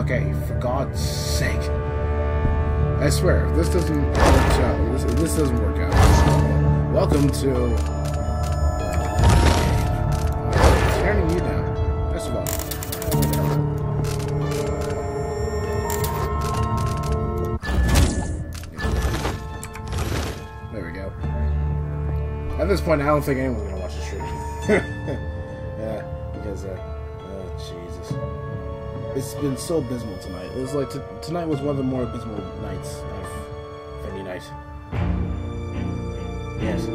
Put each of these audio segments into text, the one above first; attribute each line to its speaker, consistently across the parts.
Speaker 1: Okay, for God's sake. I swear, if this doesn't work out, this doesn't work out. Welcome to turning you down. First of all. There we go. At this point, I don't think anyone's gonna watch the stream. Yeah, because Jesus. It's been so abysmal tonight. It was like tonight was one of the more abysmal nights of any night. Yes.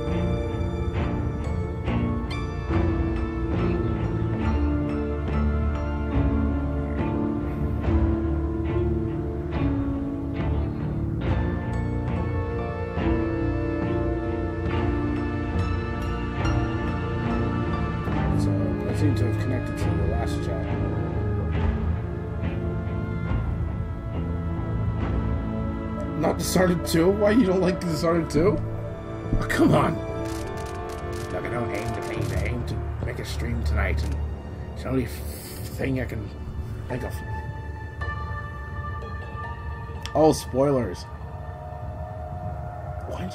Speaker 1: So I seem to have connected to the last chat. Not Dishonored 2? Why you don't like Dishonored 2? Oh, come on! Look, I don't aim to make a stream tonight, and it's the only thing I can think of. Oh, spoilers. What?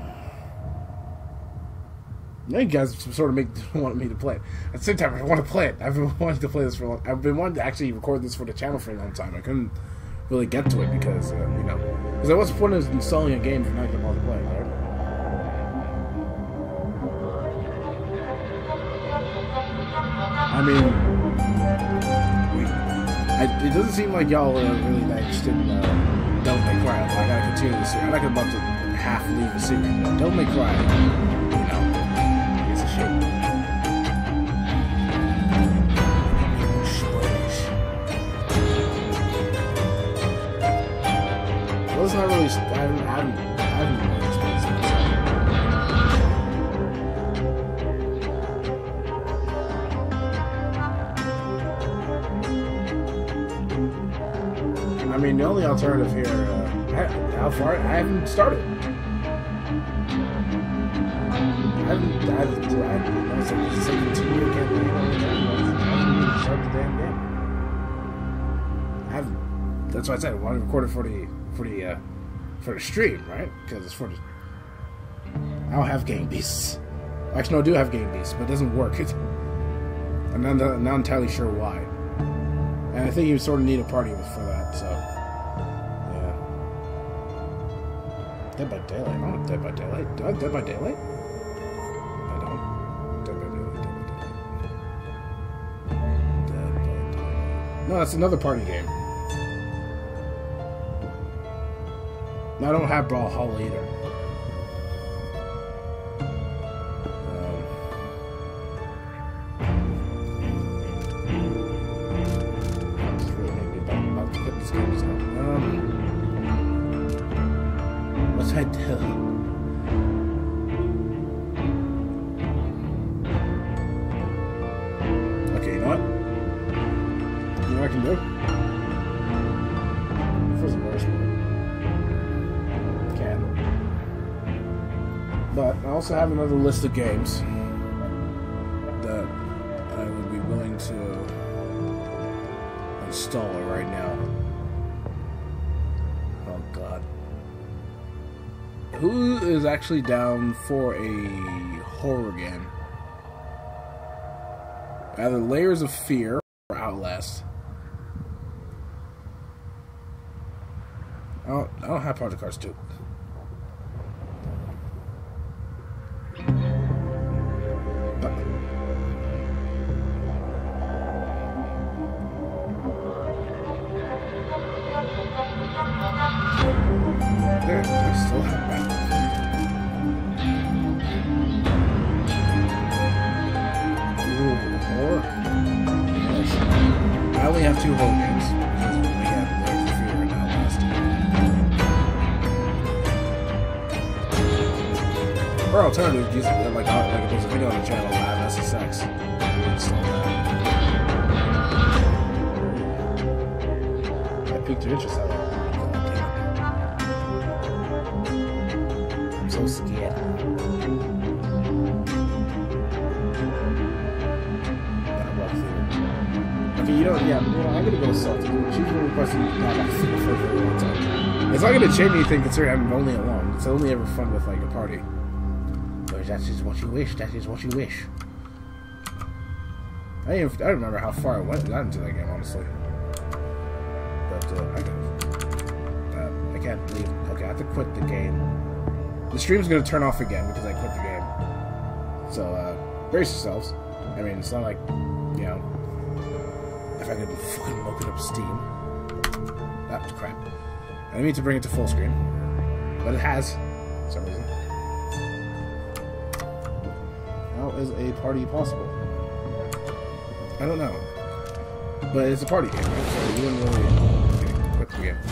Speaker 1: Now you guys sort of want me to play it. At the same time, I want to play it. I've been wanting to play this for a long time. I've been wanting to actually record this for the channel for a long time. I couldn't really get to it because, you know, because what's the point of installing a game if you're not going to bother playing, right? I mean, it doesn't seem like y'all are really that interested in Devil May Cry. I gotta continue the series. I'm not about to half leave the series. Devil May Cry, you know, it's a shame. Well, it's not really. I haven't really experienced it. I mean, the only alternative here, how far? I haven't started. I continue campaign all the time. I haven't started the damn game. That's why I said I want to record it for the stream, right? Because it's for the. I don't have game beasts. Actually, no, I do have game beasts, but it doesn't work. I'm not entirely sure why. And I think you sort of need a party for that, so. Yeah. Dead by Daylight. I don't have Dead by Daylight. Do I have Dead by Daylight? I don't. Dead by Daylight, Dead by Daylight. No, that's another party game. No, I don't have Brawlhalla either. What's I do? Okay, you know what? You know what I can do? First verse. Can. But I also have another list of games that I would be willing to install right now. Oh God. Who is actually down for a horror game? Either Layers of Fear or Outlast. I don't have Project Cars 2. There, I still have Battlefield. Ooh, horror? Yes. I only have 2 horror games, because we have Layers of Fear and Outlast. Or alternative, use it like there's a video on the channel, Live SSX. Install that. That piqued your interest, how I'm so scared. Gotta walk through. Okay, you know, yeah, I'm gonna go with Salty. She's been requesting that for a very long time. It's not gonna change anything considering I'm only alone. It's only ever fun with like a party. But that is what you wish. That is what you wish. I don't remember how far I got into that game, honestly. But I can't leave. Okay, I have to quit the game. The stream's gonna turn off again because I quit the game. So brace yourselves. I mean, it's not like, you know, if I could fucking open up Steam. That was crap. I need to bring it to full screen, but it has, for some reason. How is a party possible? I don't know. But it's a party game, right? So you wouldn't really... Okay, quit the game.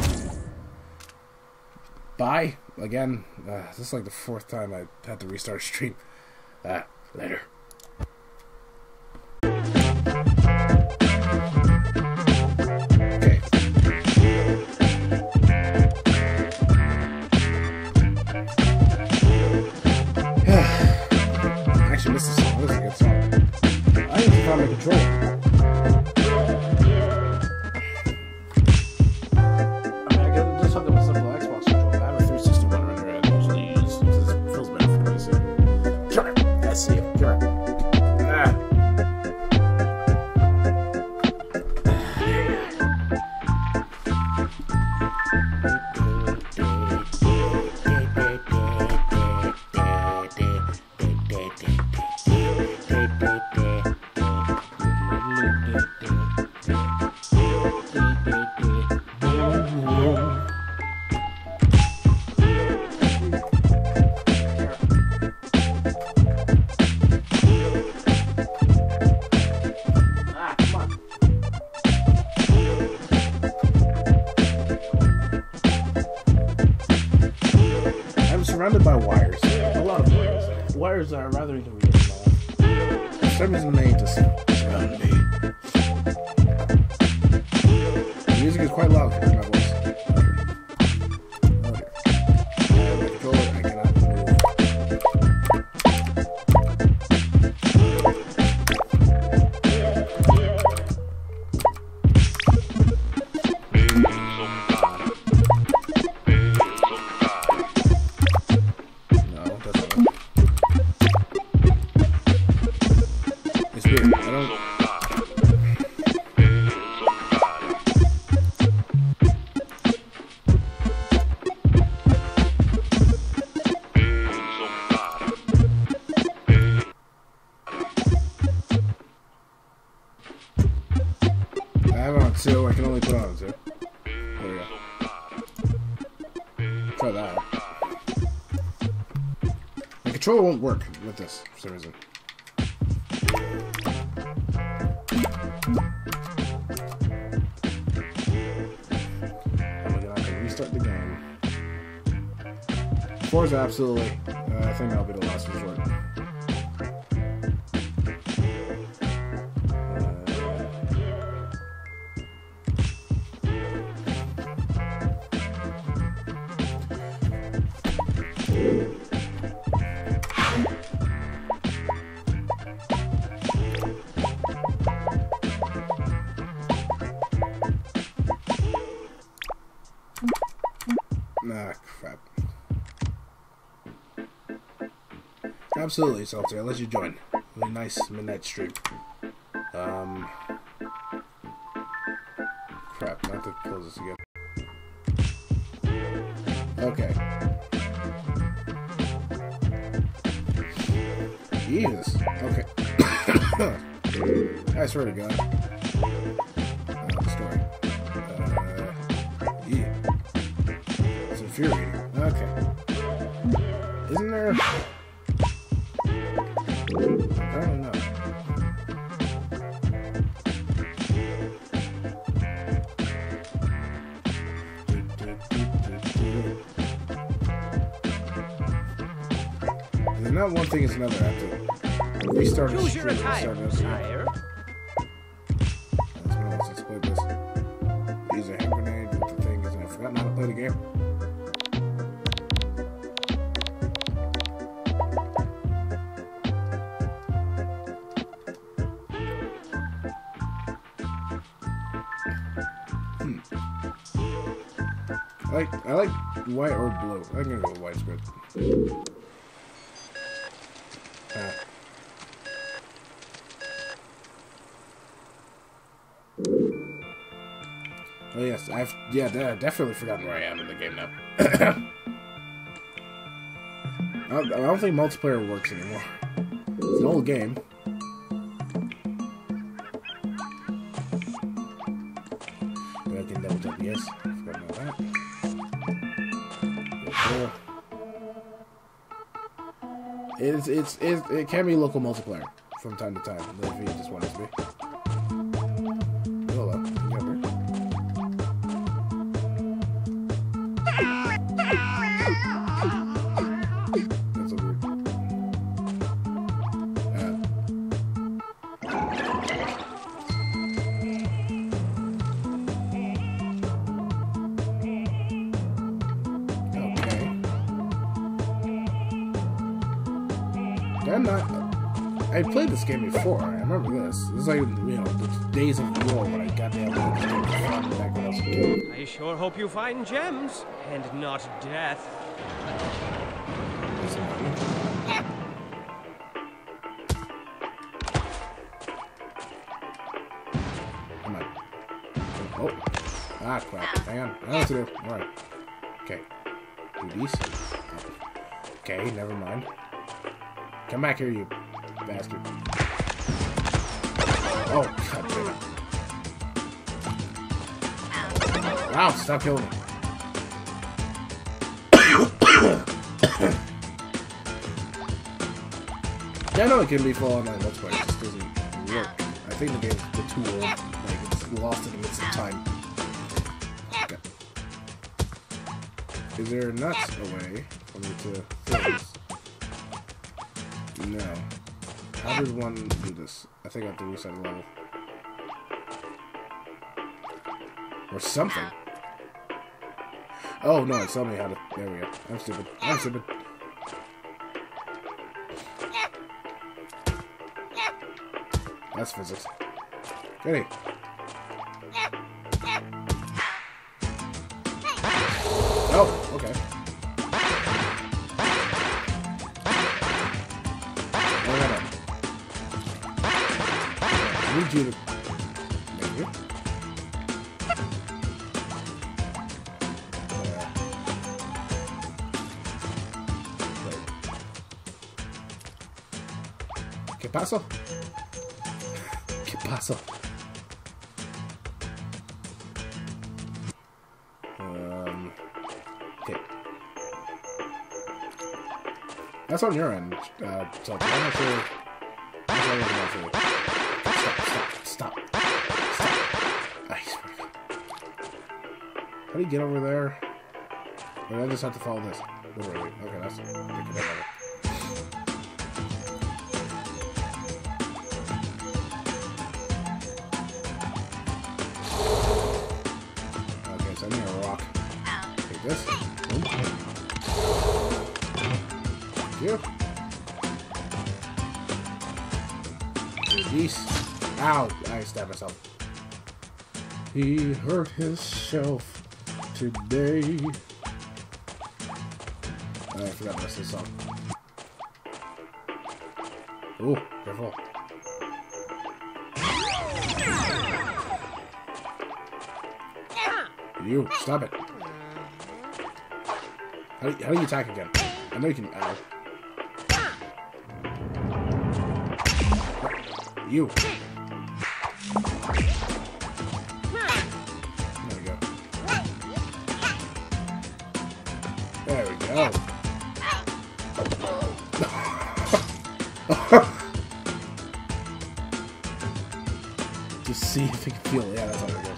Speaker 1: Bye. Again. This is like the 4th time I had to restart stream. Later. Okay. I actually missed this song. This is a good song. I need to find my controller. Surrounded by wires. A lot of wires. Wires are rather inconvenient. For some reason made to surround me. The music is quite loud because of my voice. Oh dear. My controller, I cannot move. So I can only put on 2. There we go. Try that. My controller won't work with this for some reason. I'm gonna have to restart the game. Forza, absolutely. I think that'll be the last resort. Nah, crap. Absolutely, Salty. I'll let you join. Really nice midnight stream. Crap, not to close this again. Okay. Jesus. Okay. I swear to God. Story. Yeah. It's infuriating. Okay. Isn't there... Apparently not. There's not one thing, it's another. I have to restart the
Speaker 2: Choose your attire, sire.
Speaker 1: Let's exploit this. Use a hand grenade with the thing. I've forgotten how to play the game. I like white or blue. I'm gonna go with white's good. Oh yes, I've definitely forgotten where I am in the game now. I don't think multiplayer works anymore. It's an old game. But I can double tap yes. I forgot about that. It can be local multiplayer from time to time if you just want it to be. Hello. I played this game before. I remember this. This is like, you know, the days of war when I got down to this game back when I was a kid.
Speaker 2: I sure hope you find gems and not death.
Speaker 1: Come on. Oh. Ah, crap. Hang on. I know what to do. Alright. Okay. Do these. Okay, never mind. Come back here, you bastard. Oh, god damn it. Wow, stop killing me. Yeah, I know it can be full online multiplayer, it just doesn't work. I think the game's too old, like it's lost in the midst of time. Okay. Is there not a way for me to throw this? No. How did one do this? I think I have to reset a level. Or something. Oh, no, it's telling me how to... There we go. I'm stupid. I'm stupid. That's physics. Ready. Oh, okay. I need you to... Maybe. ¿Qué pasó? ¿Qué pasó? Okay. That's on your end, so I'm not sure... Stop. How do you get over there? Or do I just have to follow this? Literally. Okay, that's it. Okay, so I need a rock. Take this. Thank you. Jeez. Ow! I stabbed myself. He hurt himself today. I forgot the rest of the song. Ooh, careful. You, stop it. How do you attack again? I know you can. Ow. You. There we go. Just see if you can feel it. Yeah, that's how it goes.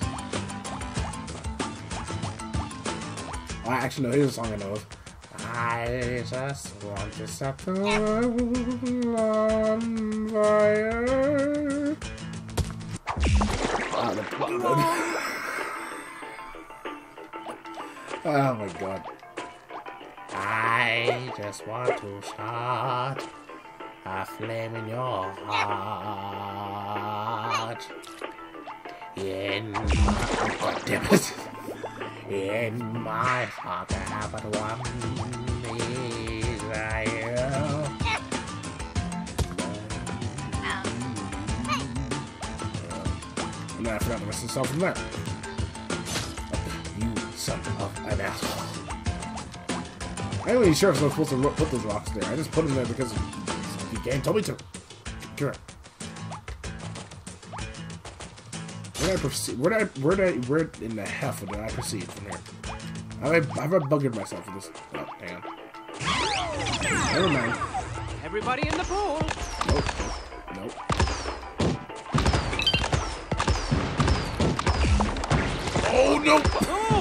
Speaker 1: Oh, actually, no, here's a song I know of. I just want to set the world on fire. Oh my god. I just want to start a flame in your heart. In my... God damn it. in my pocket, but one desire. And then I forgot the rest of the song from there. You son of an asshole. I ain't really sure if I was supposed to put those rocks there. I just put them there because the game told me to. Correct. Where did I proceed? Where in the hell did I proceed from here? Have I buggered myself with this? Oh, hang on. Never mind.
Speaker 2: Everybody in the pool.
Speaker 1: Nope. Nope. Oh no!
Speaker 2: Oh!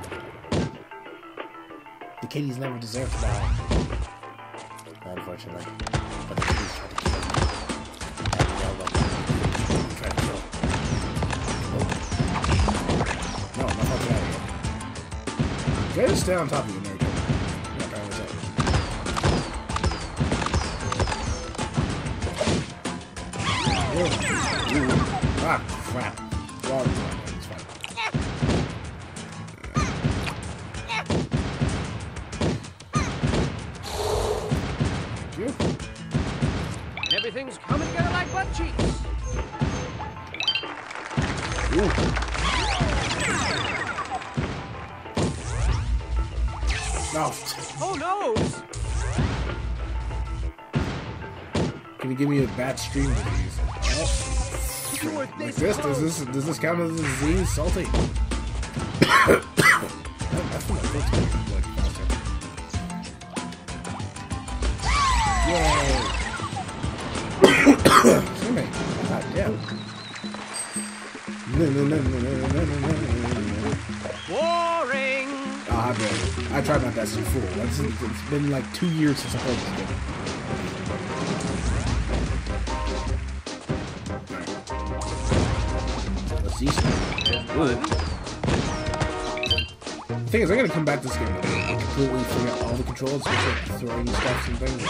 Speaker 1: The kitties never deserve to die. Unfortunately. But the kitties tried to kill me. Tried to kill him. No, I'm not fucking out of here. Okay, just stay on top of you, Mary Jo. I'm not trying this out. Ooh. Ah, crap. Well, it's fine. You?
Speaker 2: And everything's coming together like butt cheeks.
Speaker 1: Ooh. No.
Speaker 2: Oh no!
Speaker 1: Can you give me a bad stream disease?
Speaker 2: You were
Speaker 1: Like
Speaker 2: this
Speaker 1: this?
Speaker 2: close.
Speaker 1: Does this count as a disease? Salty. That's what my throat's going like faster. Yay! Excuse me. God damn.
Speaker 2: Boring!
Speaker 1: Ah, bro. I tried my best to fool. It's been like 2 years since I played this game. Let's see some. The thing is, I'm gonna come back to this game and completely forget all the controls, especially like throwing stuff and things.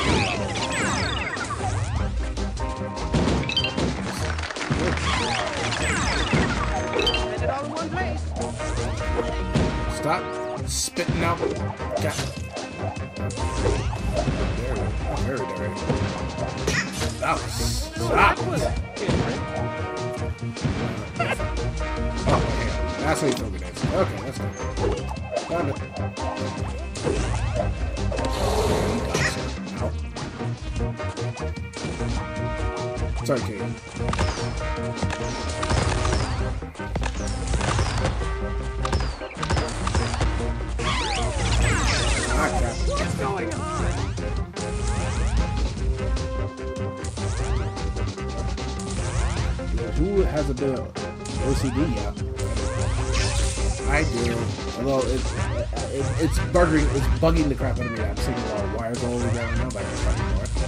Speaker 2: Spend it all in one place.
Speaker 1: Stop spitting out. God. There we go. Stop. Stop.
Speaker 2: That was different.
Speaker 1: Oh, yeah. That's how you throw grenades. Okay, that's good. Found it. Ow. Sorry, Katie. Ah, crap.
Speaker 2: What's going on?
Speaker 1: Who has a bit of OCD yet? I do. Although it's bugging the crap out of me. I'm seeing a lot of wires all over down now, but I can fucking ignore it.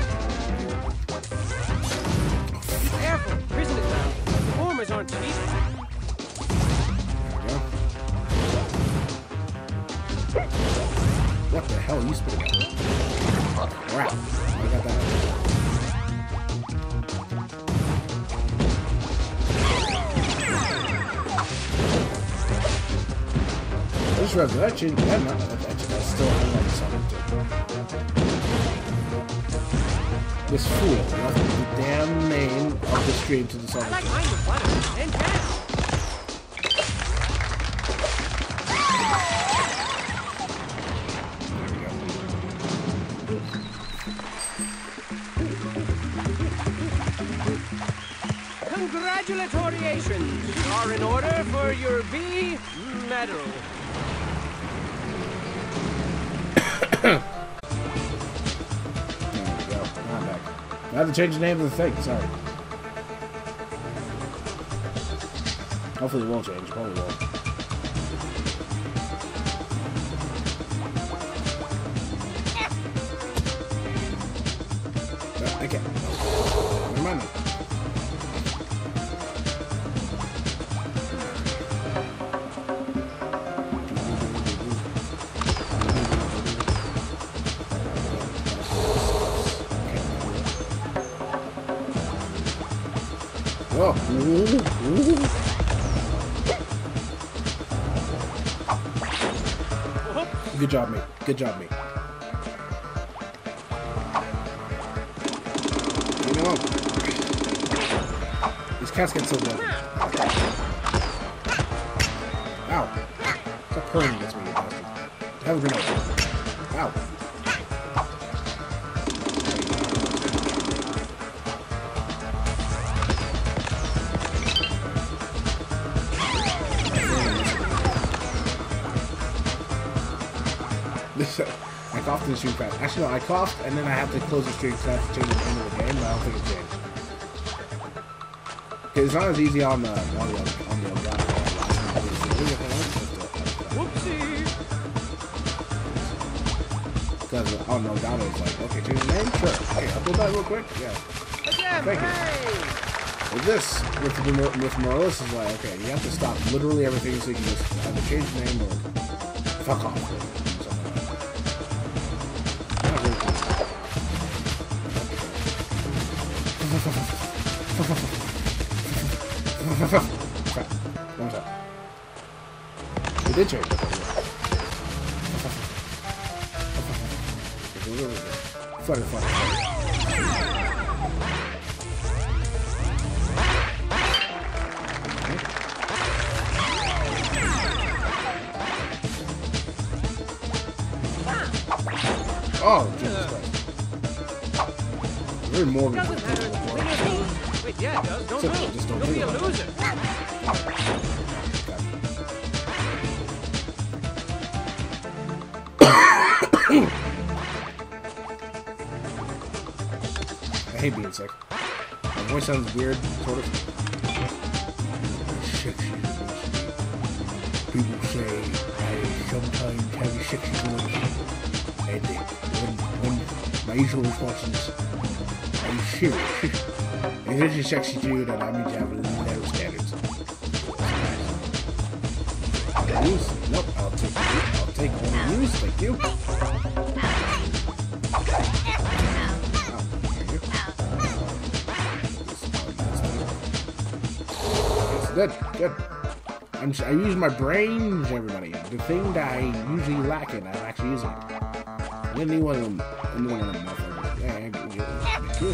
Speaker 2: Careful, prison is down. Performers aren't cheap.
Speaker 1: There we go. What the hell are you spitting out? Crap. I got that. This resurrection, yeah, not resurrection, I still have like something to. This fool left the damn name of the stream to the song.
Speaker 2: I like mine with butter and jam. Congratulations! You are in order for your B medal.
Speaker 1: There we go. I'm back. I have to change the name of the thing, sorry. Hopefully it won't change, probably won't. Okay. Never mind. Oh. Ooh. Good job, mate. Good job, mate. You know, these cats get so dead. Ow. Stop hurting against me, you bastard. Have a grenade. Ow. I coughed in the stream fast. Actually, no, I coughed and then I have to close the stream fast to change the end of the game, but I don't think it's changed. Okay, it's not as easy on the Elgato.
Speaker 2: Whoopsie!
Speaker 1: Because on the Elgato, it's like, okay, change the name? Sure. Okay, upload that real quick? Yeah.
Speaker 2: Again,
Speaker 1: Thank you. With this, with Morales, is like, okay, you have to stop literally everything so you can just either change the name or fuck off. One time. We did change it. Flutter. Oh, Jesus Christ. Very morbid.
Speaker 2: Doesn't matter. Wait, yeah, it does. Don't move.
Speaker 1: Just don't
Speaker 2: You'll be a
Speaker 1: move.
Speaker 2: loser.
Speaker 1: I hate being sick. My voice sounds weird, sort of. Sexy voice. People say I sometimes have a sexy voice. And when my usual response is, are you serious? If this is sexy dude, then I need to have a little standards. Use? Nope, I'll take one use, thank you. Good. I use my brains, everybody. The thing that I usually lack in, I'm actually using it. I didn't need one of them. Yeah, good.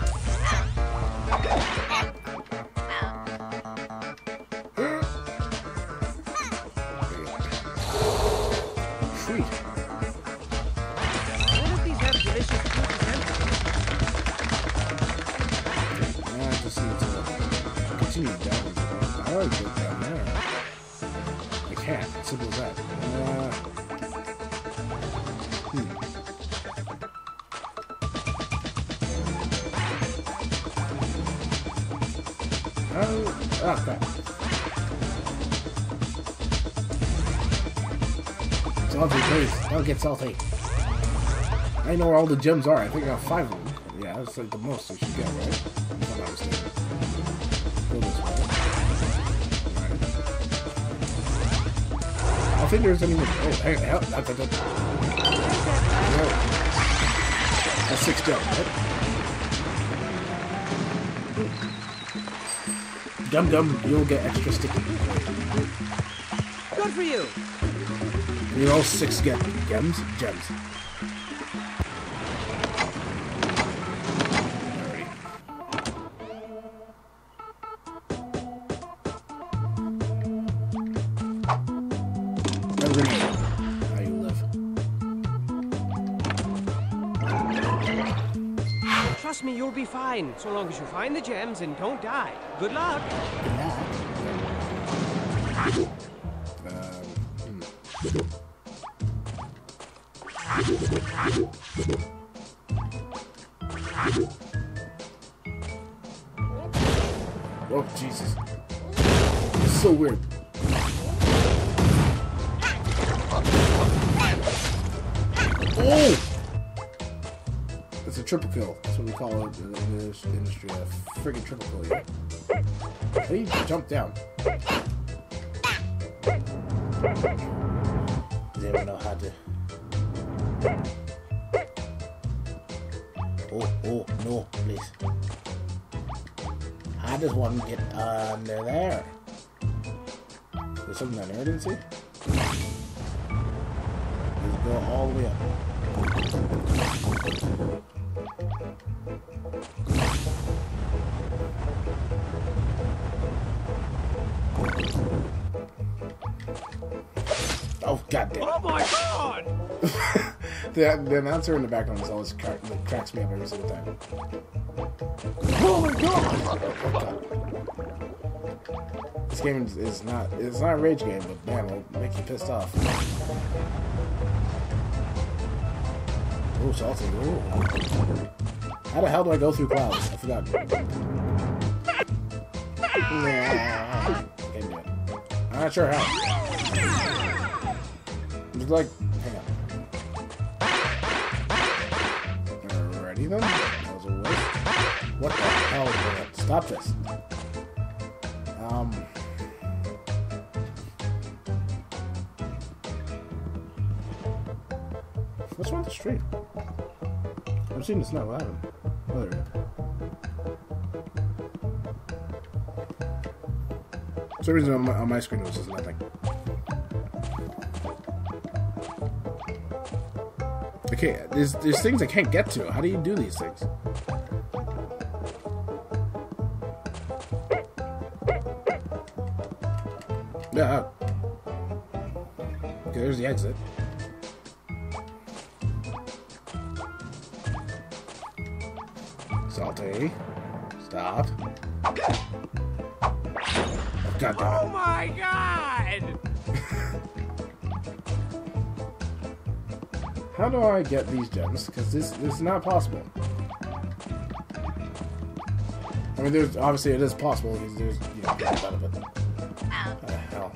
Speaker 1: Sweet.
Speaker 2: None of these have delicious food.
Speaker 1: I just need to continue down. I already put down there. I can't. Simple as that. Oh, crap. Salty, please. Don't get salty. I know where all the gems are. I think I got 5 of them. Yeah, that's like the most we should get, right? If I'm not mistaken. Go this way. Right. I think there's anyone. Oh, hang on. That's 6 gems, right? Gum, you'll get extra sticky.
Speaker 2: Good for you.
Speaker 1: You're all 6 gems. Alright. How you live.
Speaker 2: Trust me, you'll be fine, so long as you find the gems and don't die. Good luck.
Speaker 1: Oh, Jesus. It's so weird. Oh! It's a triple kill. That's what we call it in this industry. A friggin' triple kill, yeah? How do you jump down? Never know how to. Oh, no, please. How does one get under there? There's something down there I didn't see? There's go all the way up. Oh, goddamn.
Speaker 2: Oh my god!
Speaker 1: The announcer in the background is always cracks me up every single time. Oh my god! This game is not, it's not a rage game, but damn, it'll make you pissed off. Ooh, salty. Ooh. How the hell do I go through clouds? I forgot. Nah. Can't do it. I'm not sure how. It's like, hang on. Alrighty then. That was a waste. What the hell is that? Stop this. What's wrong with the stream? I'm seeing the snow. What happened? Oh, there we go. For some reason on my screen it was just nothing. Okay, there's things I can't get to. How do you do these things? Yeah. Okay, there's the exit. Salty. Stop. Oh, God damn it.
Speaker 2: Oh my god!
Speaker 1: How do I get these gems? Because this is not possible. I mean, there's obviously it is possible because there's, you know, out of it. What the hell?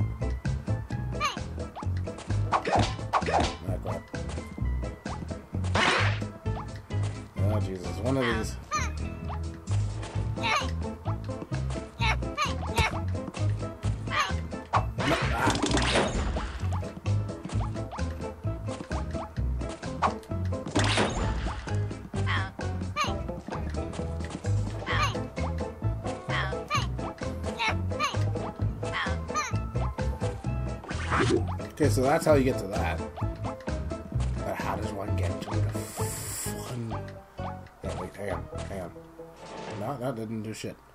Speaker 1: Oh Jesus! One of these. Okay, so that's how you get to that. But how does one get to the fun? Yeah, wait, hang on. No, that didn't do shit.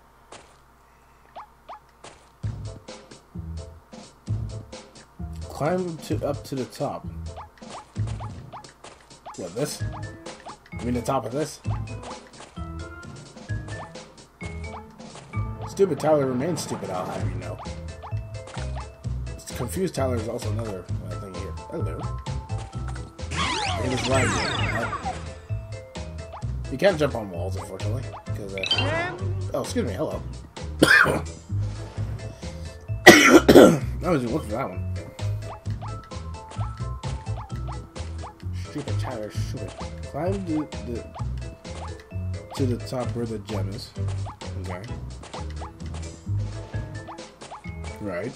Speaker 1: Climb up to the top. What, this? I mean the top of this? Stupid Tyler remains stupid, I'll have you know. Confused Tyler is also another thing here. Hello. It is right here. You can't jump on walls, unfortunately. Because, oh, excuse me. Hello. I was looking for that one. Stupid Tyler, stupid. Climb to the top where the gem is. Okay. Right.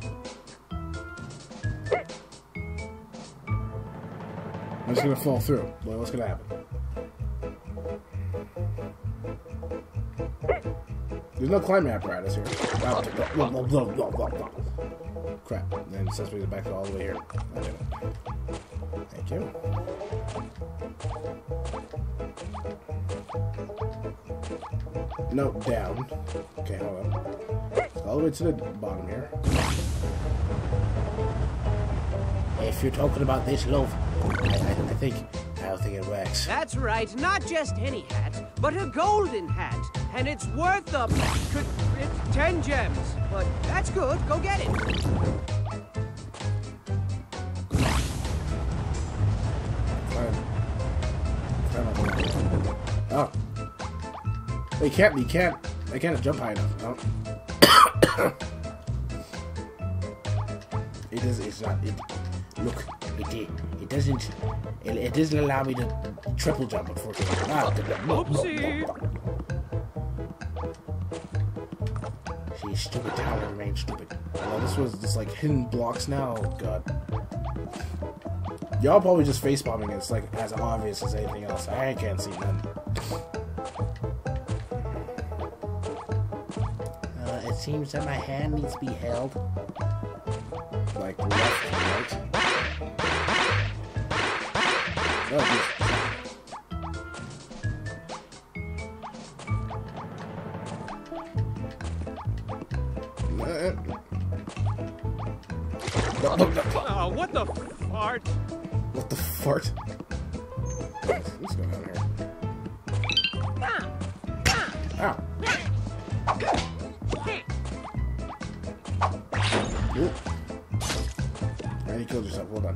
Speaker 1: I'm just gonna fall through. Well, what's gonna happen? There's no climbing apparatus here. Crap. And then it says we go back all the way here. Thank you. No, down. Okay, hold on. All the way to the bottom here. If you're talking about this loaf, I don't think it works.
Speaker 2: That's right, not just any hat, but a golden hat. And it's worth it's 10 gems. But that's good, go get it.
Speaker 1: Oh. I can't jump high enough. No. It's not, look, it doesn't allow me to triple jump, unfortunately.
Speaker 2: Oopsie!
Speaker 1: See, stupid tower remains stupid. Oh, this was just like hidden blocks now. Oh god. Y'all probably just face bombing. It's like as obvious as anything else. I can't see none. It seems that my hand needs to be held. Like left and right. No, no, no.
Speaker 2: Oh, what the fart?
Speaker 1: What the fart? What's going on here? Ow. Ooh. Now you killed yourself. Hold on.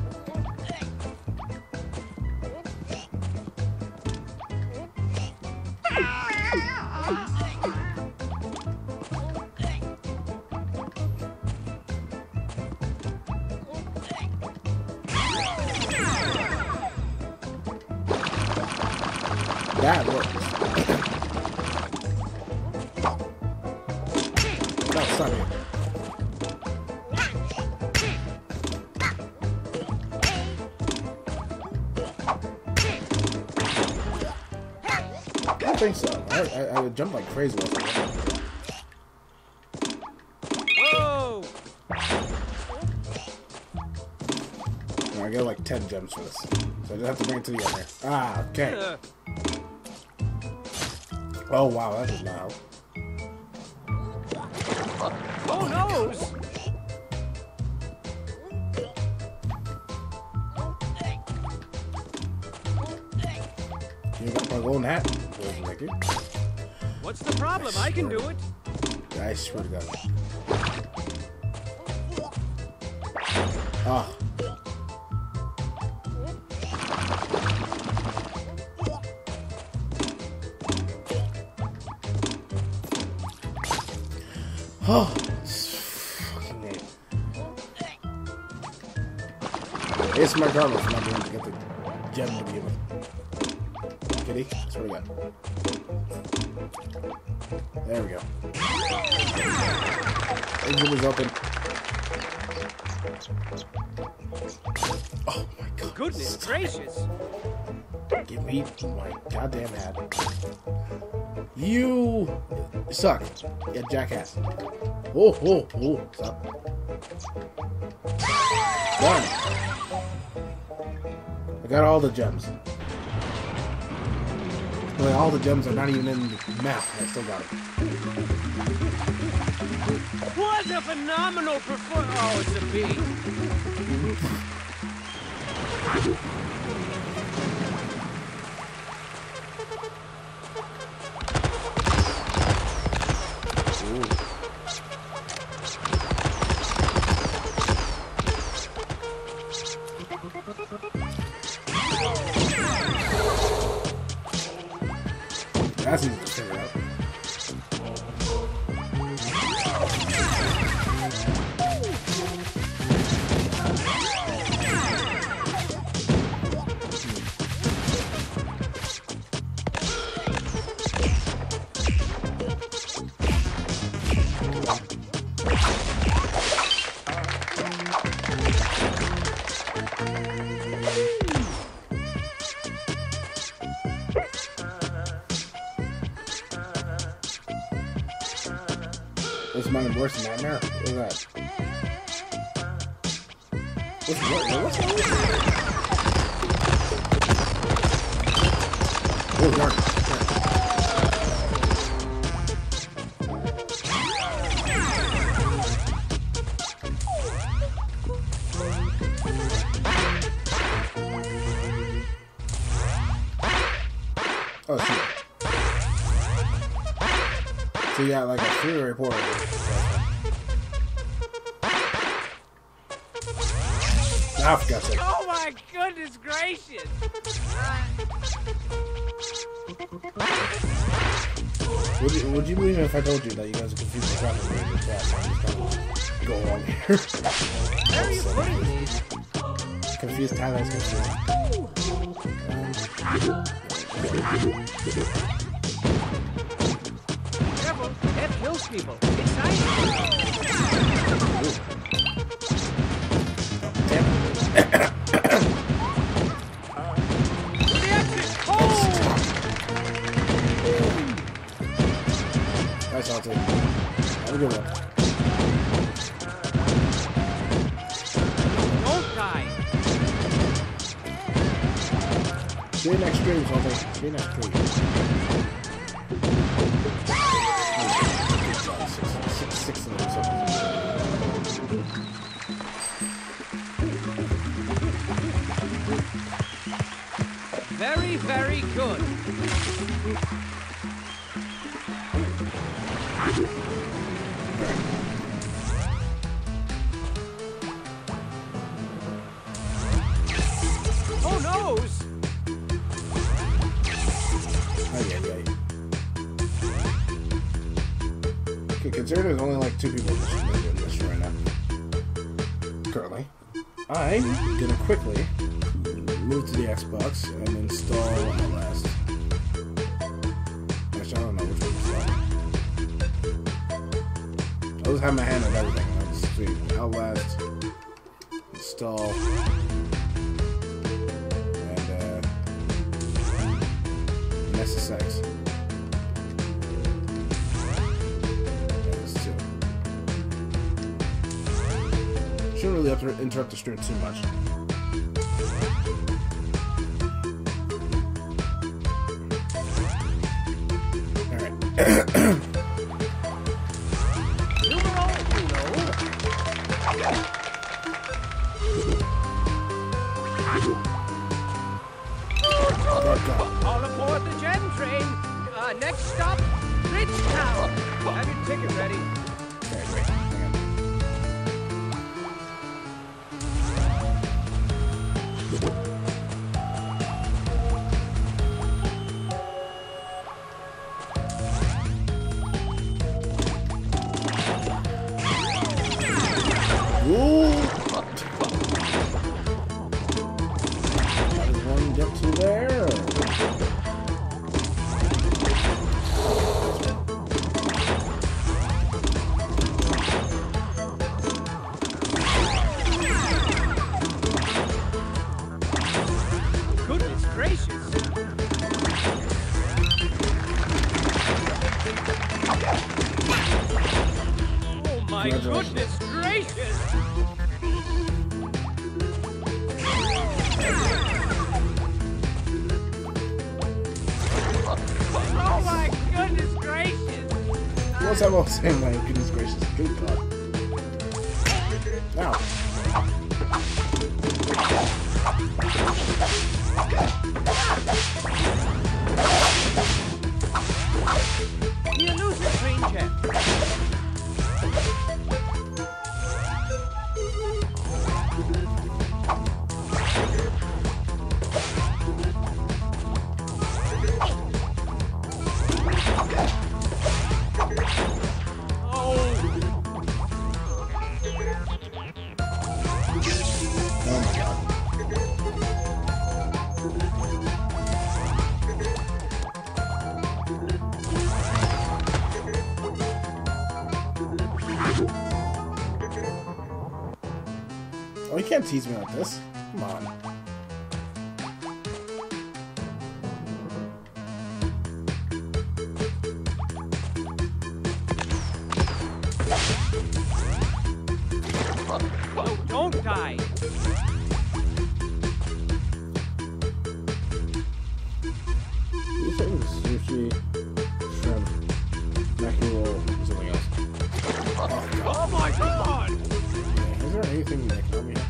Speaker 1: That works. No, stop it. I don't think so. I would jump like crazy.
Speaker 2: Whoa!
Speaker 1: I get like 10 gems for this. So I just have to bring it to the end here. Ah, okay. Oh wow, that did not help.
Speaker 2: Oh noes!
Speaker 1: You got my golden hat.
Speaker 2: What's the problem? I can do it.
Speaker 1: I swear to God. Ah. Oh, this fucking name. It's my garment for not being able to get the gem to begin with. Kitty, swear to God. There we go. Exit is open. Oh my God.
Speaker 2: Goodness gracious!
Speaker 1: Give me my goddamn hat. You suck. Yeah, jackass. Oh, oh, oh. Stop. Done. I got all the gems. Well, all the gems are not even in the map. I still got them.
Speaker 2: What a phenomenal performance! Oh, it's a bee.
Speaker 1: That's easy to figure out. What's my worst nightmare? What is that? What's that? Oh, darn. Oh, shit. So you got like a free reporter. I forgot that.
Speaker 2: Oh my goodness gracious!
Speaker 1: Would you believe me if I told you that you guys are confused the crap out of me in the chat? I'm just trying to go on here.
Speaker 2: Where are you putting these?
Speaker 1: Confused Tyler's confused.
Speaker 2: Careful, that kills people. It's nice. The exit! Oh!
Speaker 1: Nice, I'll take it. Have a good one.
Speaker 2: Don't die.
Speaker 1: See you next stream, Salty. See you next stream. Six of them, something.
Speaker 2: Very, very good. Oh, noes!
Speaker 1: Okay, consider there's only like 2 people in this right now. Currently. I'm gonna quickly move to the Xbox and install Outlast. Actually, I don't know which one to install. I'll just have my hand on everything. I'll just do Outlast, install, and SSX. Shouldn't really have to interrupt the stream too much. Alright.
Speaker 2: Numero uno. All aboard the gem train. Next stop, Bridgetown. Have your ticket ready.
Speaker 1: Okay, wait. Hang on. Ooh! How does one get to there?
Speaker 2: Goodness gracious. Oh my goodness gracious. Oh my goodness gracious.
Speaker 1: What's that all saying? My goodness gracious. Good God. Now.
Speaker 2: The elusive green gem.
Speaker 1: Oh my God. Oh, you can't tease me like this. Come on.
Speaker 2: Oh, don't die.
Speaker 1: You said it was sushi, shrimp, mackerel, and something else.
Speaker 2: Oh my god!
Speaker 1: Is there anything that can help me here?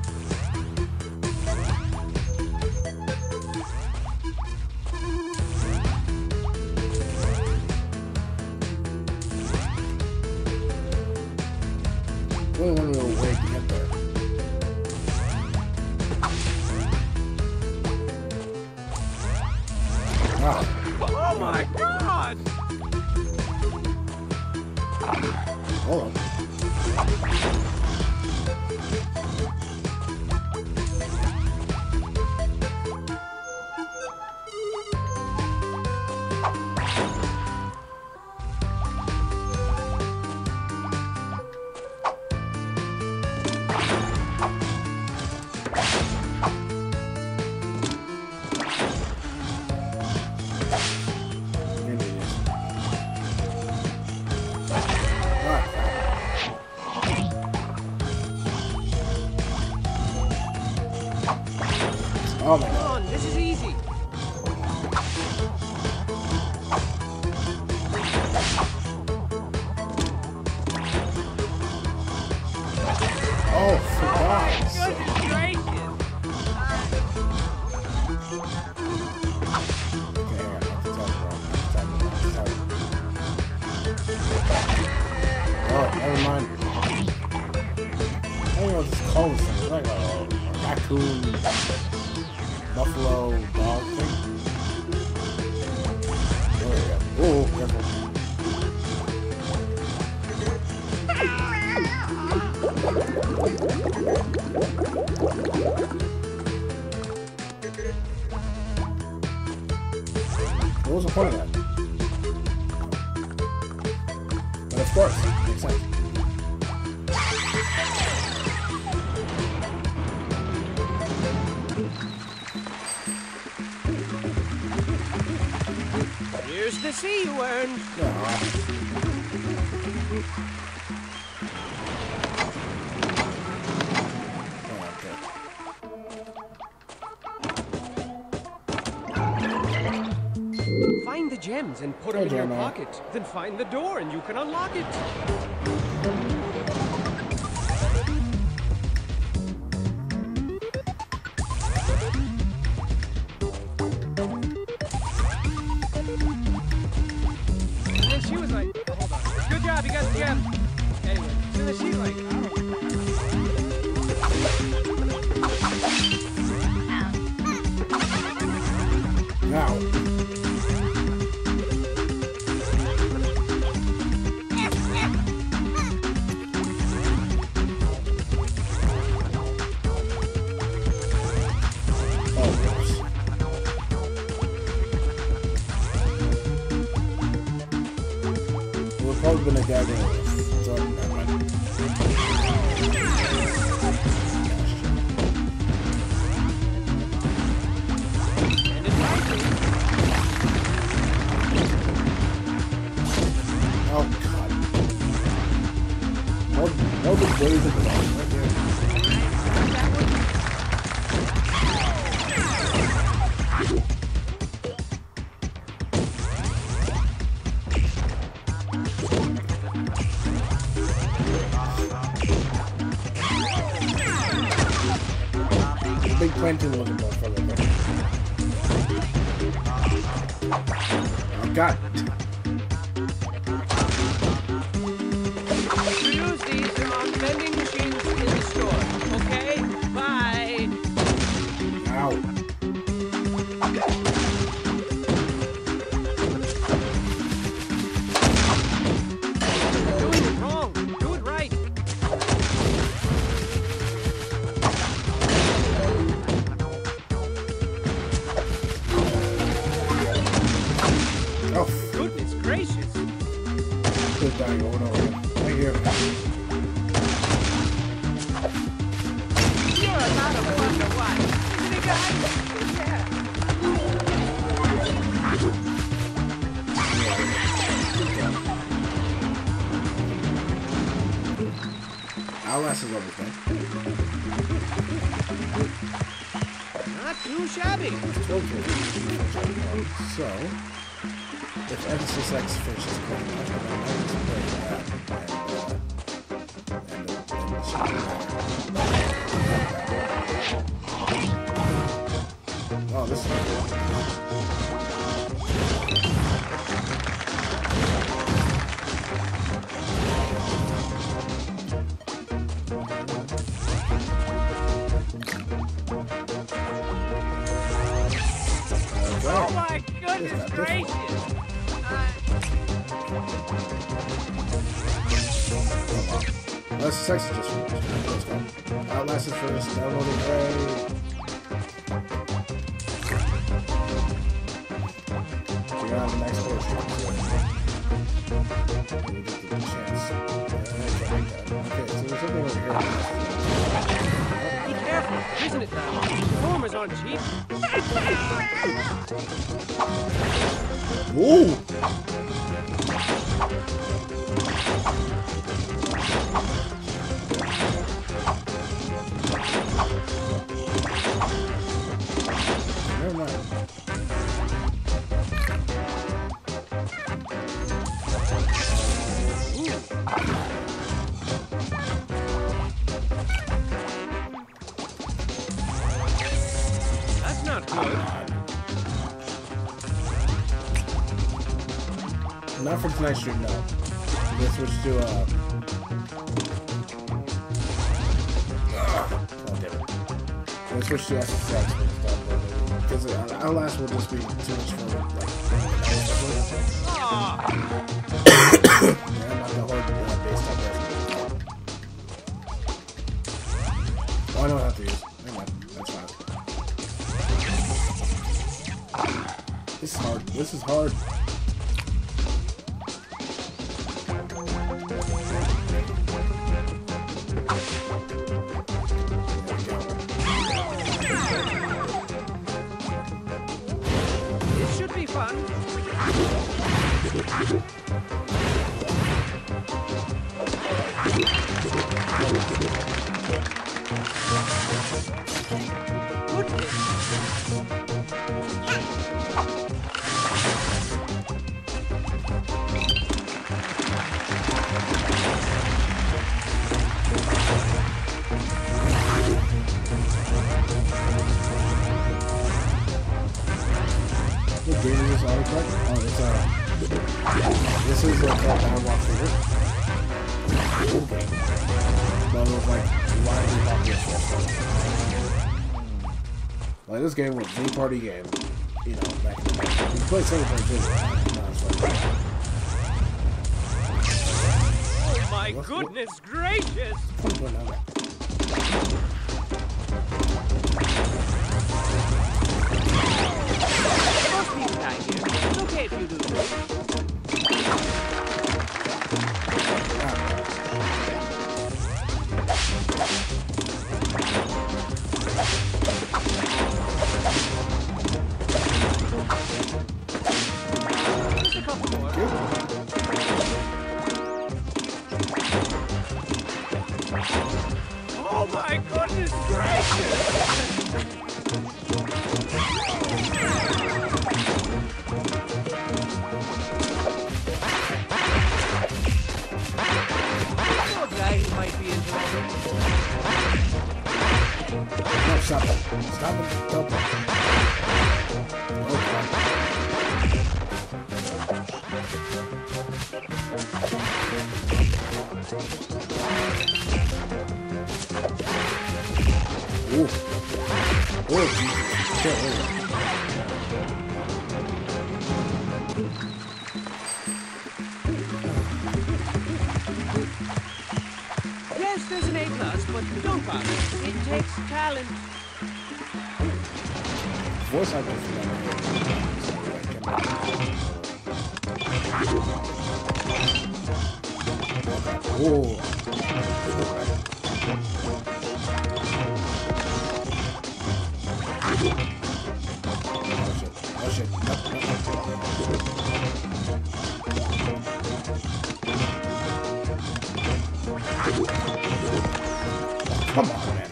Speaker 1: Only one little way to get there. Wow.
Speaker 2: Oh my god!
Speaker 1: Hold on. You're an idiot. Oh my
Speaker 2: Come
Speaker 1: God.
Speaker 2: on, this is easy.
Speaker 1: what this cone thing. It's like a raccoon, buffalo, dog thing. Oh, yeah. Oh, careful. What was the point of that? But of course, makes sense.
Speaker 2: Here's the sea you earned. Find the gems and put them in your pocket. Then find the door and you can unlock it. And she was like, oh, hold on. Good job, you got the gem. Anyway, so then she's like, I don't know.
Speaker 1: Now. Probably been a gag anyway. So, never mind. Oh god. More big waves of the right there. Big planting was more further there. Oh god.
Speaker 2: Use these on vending machines in the store, okay? Bye.
Speaker 1: Ow.
Speaker 2: You're doing it wrong. Do it right.
Speaker 1: Oh,
Speaker 2: Goodness gracious.
Speaker 1: good dying over and over again. Right here.
Speaker 2: You're a lot of fun to watch. Big guy? Yeah.
Speaker 1: Outlast is everything.
Speaker 2: Not too shabby.
Speaker 1: So, if N6X finishes oh, this is
Speaker 2: Oh my goodness gracious.
Speaker 1: That's sex is just finished. Let's go. Outlast is finished. Downloading Ray. We're on the next portion. We'll get the chance. Okay, so there's something over here.
Speaker 2: Be careful, isn't it now? Performers aren't cheap.
Speaker 1: Ooh! Never mind.
Speaker 2: That's not good.
Speaker 1: Not for tonight's stream, no. We'll switch to, I switch to SSX when it's done, because Outlast will just be too much for like. Yeah, I'm not the hard base type person. Oh, I know what I have to use. Never mind. That's fine. This is hard. This is hard.
Speaker 2: This should be fun.
Speaker 1: What game is this autocorrect? Oh, it's this is a Downwalk Figure. Cool game. But it was like widely popular. Like this game was a big party game, you know, back in the day. We played single player too.
Speaker 2: Oh my goodness gracious!
Speaker 1: What's going on there?
Speaker 2: Most people die here. It's okay if you do. Just a couple more. Oh my goodness gracious!
Speaker 1: No, stop it. Stop it. Don't. Ooh. Oh, Jesus.
Speaker 2: Yes, there's an A+, but don't bother. It takes talent.
Speaker 1: Voice acting for that. Oh. Oh shit. Come on, man.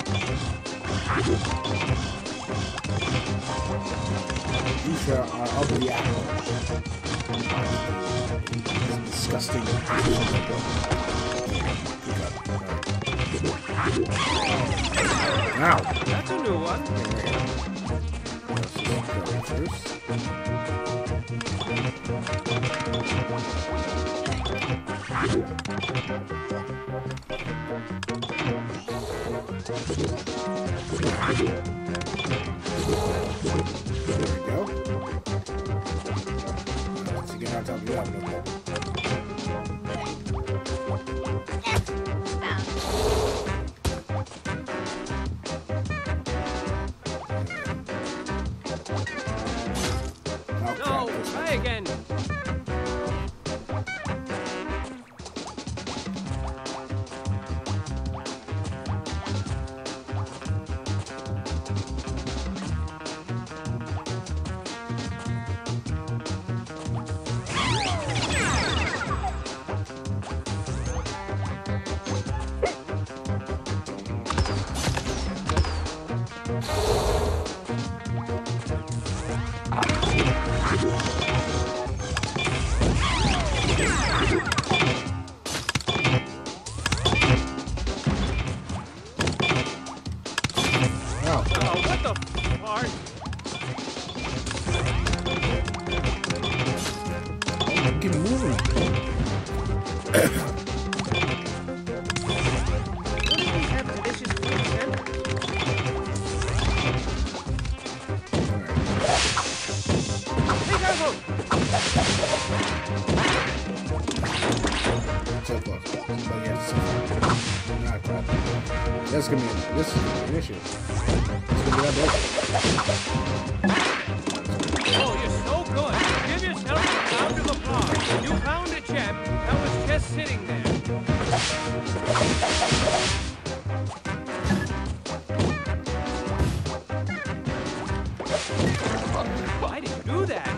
Speaker 1: You sure are ugly apple. Disgusting. Now.
Speaker 2: That's a new one.
Speaker 1: There we go. Once you get on top of that,
Speaker 2: No, try again.
Speaker 1: Keep moving. like that. This is gonna be an issue. It's gonna be that big.
Speaker 2: Oh, you're so good. Give yourself a round of applause. You found a gem that was just sitting there. Why did you do that?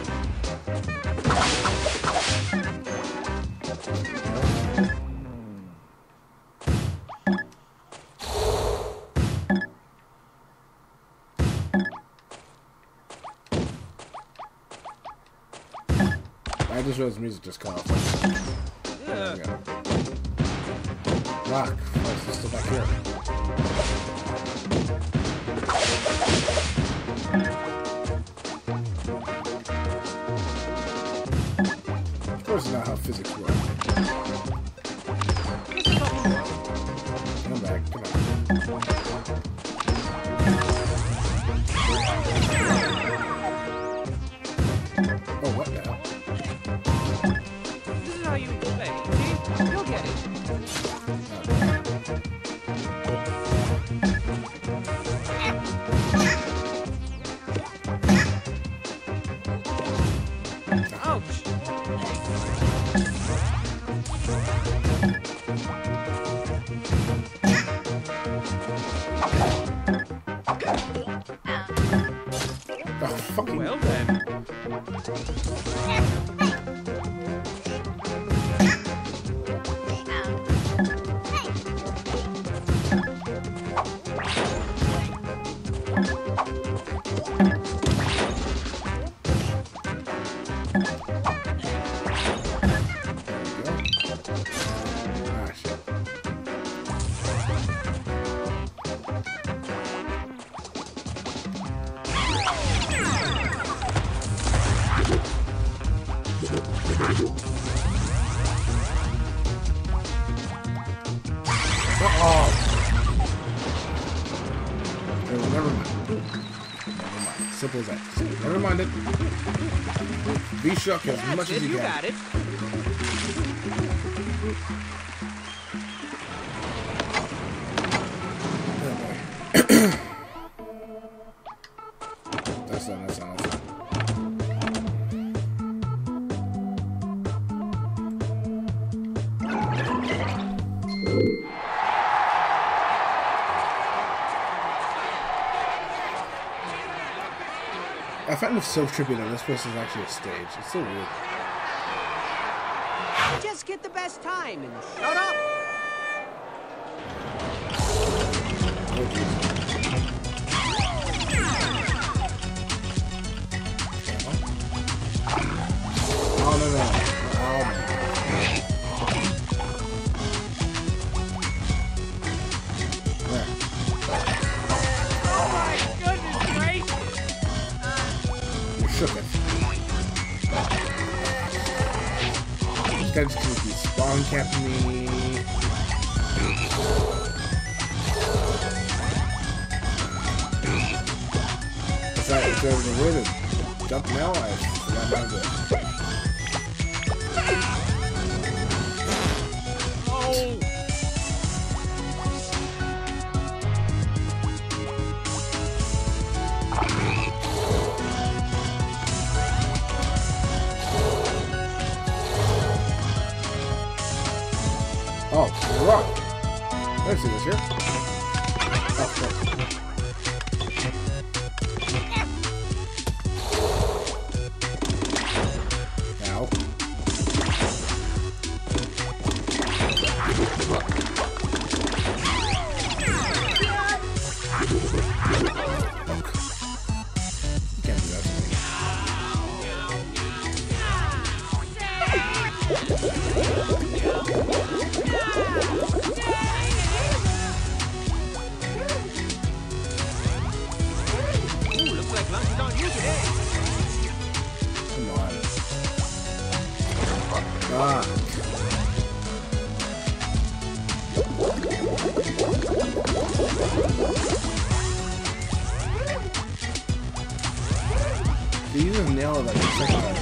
Speaker 1: I just realized the music just cut off.
Speaker 2: Yeah.
Speaker 1: Rock. Oh, it's still back here. Of course, it's not how physics work. Come back. Come on. Oh, what the hell?
Speaker 2: This is how you play. See? You'll get it. Ouch!
Speaker 1: Oh, fucking.
Speaker 2: Well then.
Speaker 1: Ah, shit. Never mind. Simple as that. Never mind it. Be shook as
Speaker 2: That's
Speaker 1: much
Speaker 2: it.
Speaker 1: as you
Speaker 2: You
Speaker 1: can.
Speaker 2: got it.
Speaker 1: That's not. I find it so trippy that this place is actually a stage. It's so weird.
Speaker 2: Just get the best time and shut up.
Speaker 1: Oh, jeez. Oh, no. Oh, man. There.
Speaker 2: Oh my goodness gracious!
Speaker 1: You shook it. This guy's just gonna be spawn camping me. If there's a way to jump now, I forgot how to do it.
Speaker 2: Oh!
Speaker 1: Oh, rock! Let's see this here. Oh, okay. Now. You can't do that to me.
Speaker 2: Ooh, looks like lunch is on you today.
Speaker 1: Come on. Ah. You just nail it like the second time.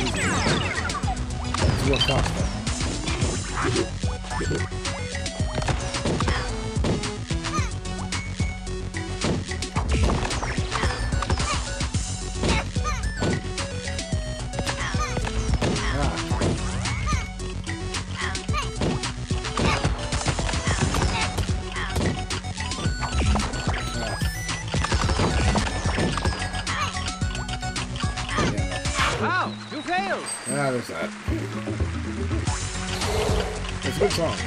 Speaker 1: It's real tough though. Ah, there's that. It's a good song.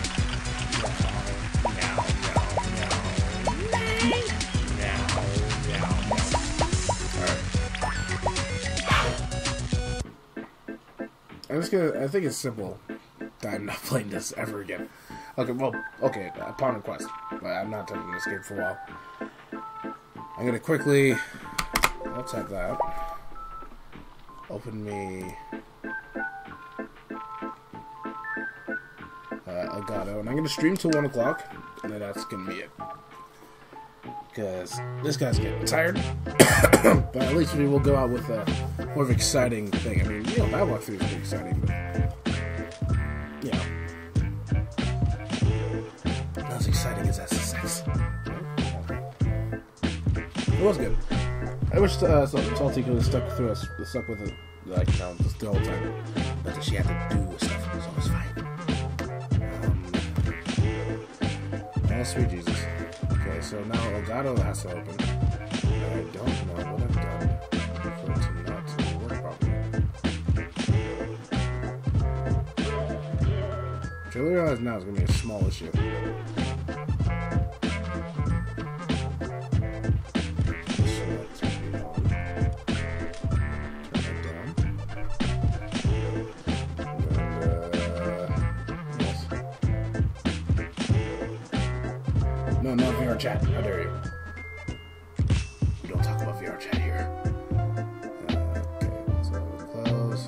Speaker 1: I think it's simple that I'm not playing this ever again. Okay, well, okay, upon request. But I'm not touching this game for a while. I'm gonna quickly... Let's have that. Open me... Elgato. And I'm gonna stream till 1 o'clock. And then that's gonna be it. Because this guy's getting tired. But at least we will go out with a more of an exciting thing. I mean, you know, that walkthrough is pretty exciting, but you know, not as exciting as SSX. It was good. I wish Salty could have stuck with it, like, you know, just the whole time. But she had to do stuff, so it was fine. Oh, sweet Jesus. Okay, so now Elgato has to open. I don't know what I've done for it to not work properly. Which I realize now is going to be a small issue. No, not VR chat. How dare you? We don't talk about VR chat here. Okay, so close.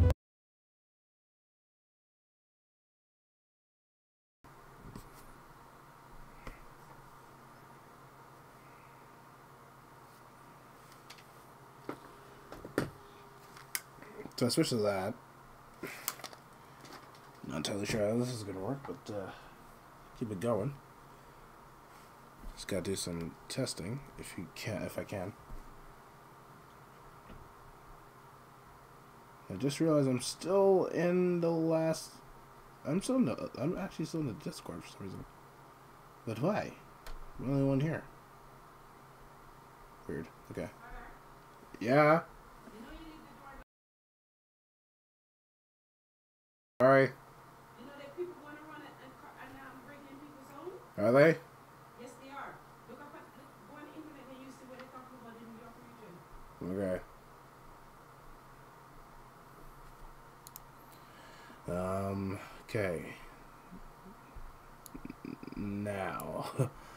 Speaker 1: So I switched to that. Not entirely sure how this is going to work, but keep it going. Just gotta do some testing if I can. I just realized I'm still in the last. I'm actually still in the Discord for some reason. But why? I'm the only one here. Weird. Okay. Yeah. Sorry.
Speaker 3: You know that people want to run it and now I'm breaking in people's homes?
Speaker 1: Are they?
Speaker 3: Yes, they are. Look up go on the internet and you see what they're talking about in New York region.
Speaker 1: Okay. Okay. Now.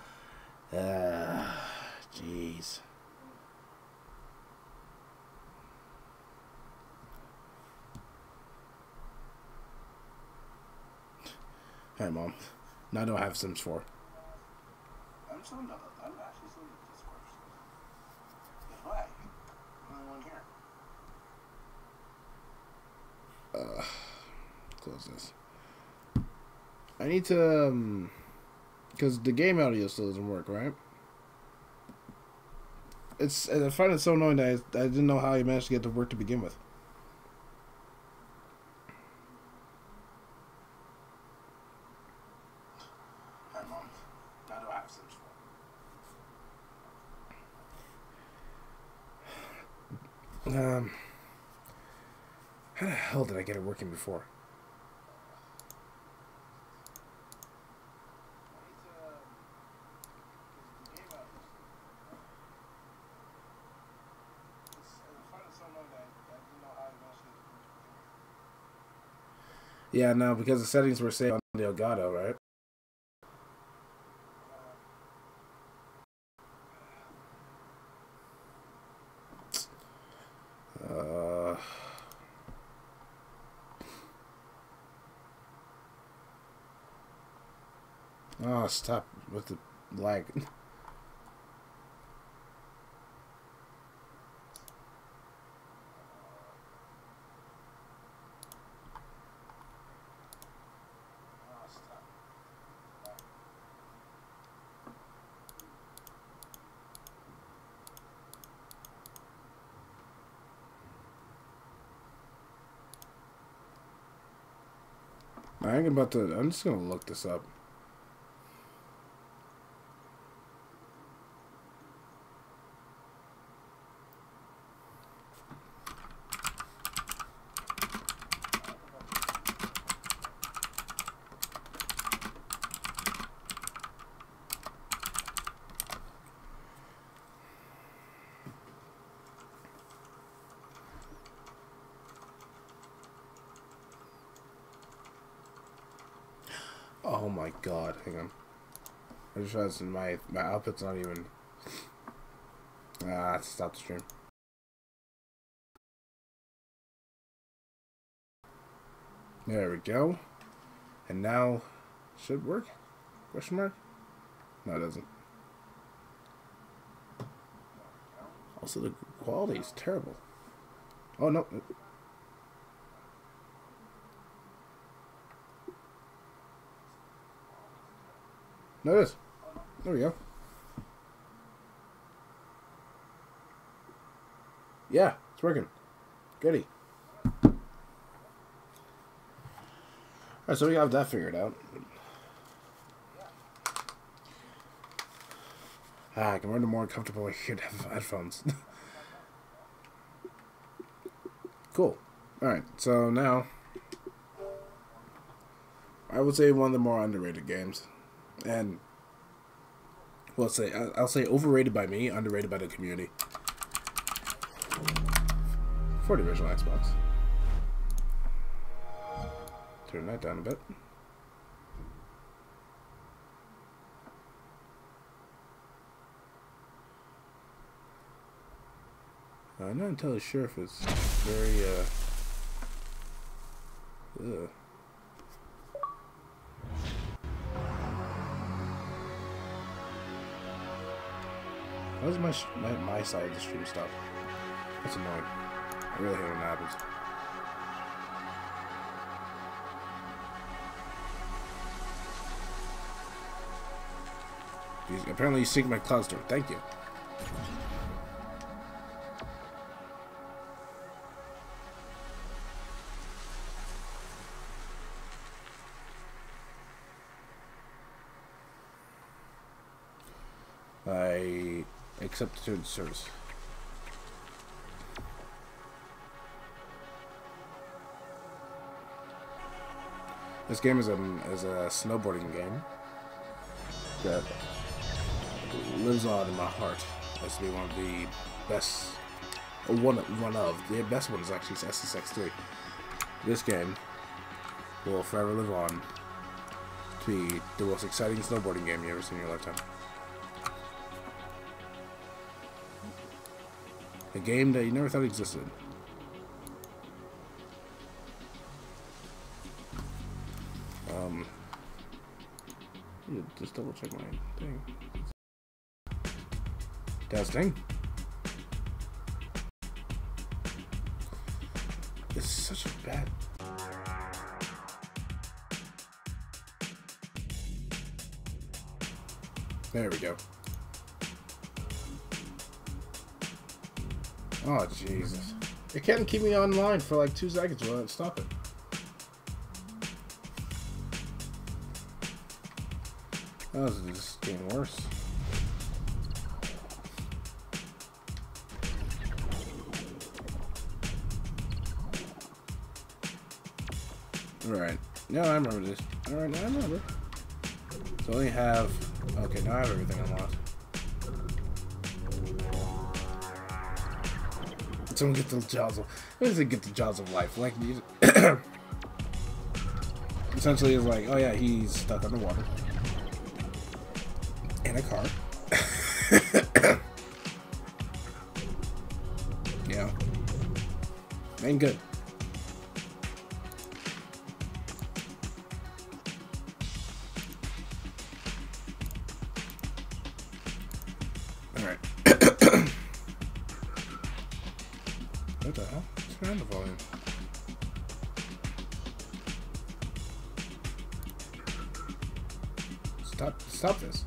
Speaker 1: Jeez. Hey, Mom. Now I don't have Sims 4. I'm actually still in the Discord. Why? I'm the only one here. Close this. I need to, because the game audio still doesn't work, right? I find it so annoying that I didn't know how I managed to get it to work to begin with. Hi, Mom. Now do I have Sims 4? How the hell did I get it working before? Yeah, no, because the settings were saved on the Elgato, right? Oh, stop with the lag. I'm just gonna look this up. my god, hang on. I just realized my output's not even... stop the stream. There we go. And now, should work? Question mark? No, it doesn't. Also, the quality is terrible. Oh, no. No, it is. There we go. Yeah, it's working. Goody. Alright, so we have that figured out. I can run to more comfortable headphones. Cool. Alright, so now I would say one of the more underrated games. And well, I'll say overrated by me, underrated by the community. For the original Xbox. Turn that down a bit. I'm not entirely sure if it's very, ugh. Why does my side of the stream stop? That's annoying. I really hate when that happens. Apparently you sync my cloud store. Thank you. I accept the service. This game is a snowboarding game that lives on in my heart. Has to be one of the best, or one of the best ones actually. Is SSX3. This game will forever live on to be the most exciting snowboarding game you ever seen in your lifetime. A game that you never thought existed. Just double check my thing. Testing. This is such a bad. There we go. Oh, Jesus. It can't keep me online for like 2 seconds while it stop it. Oh, this is just getting worse. Alright. No, I remember this. Alright, now I remember. So I only have... Okay, now I have everything unlocked. Someone get the jaws of... What does it get the jaws of life? Like, essentially it's like, oh yeah, he's stuck underwater. In a car. Yeah. Ain't good. Alright. What the hell? Turn on the volume. Stop this.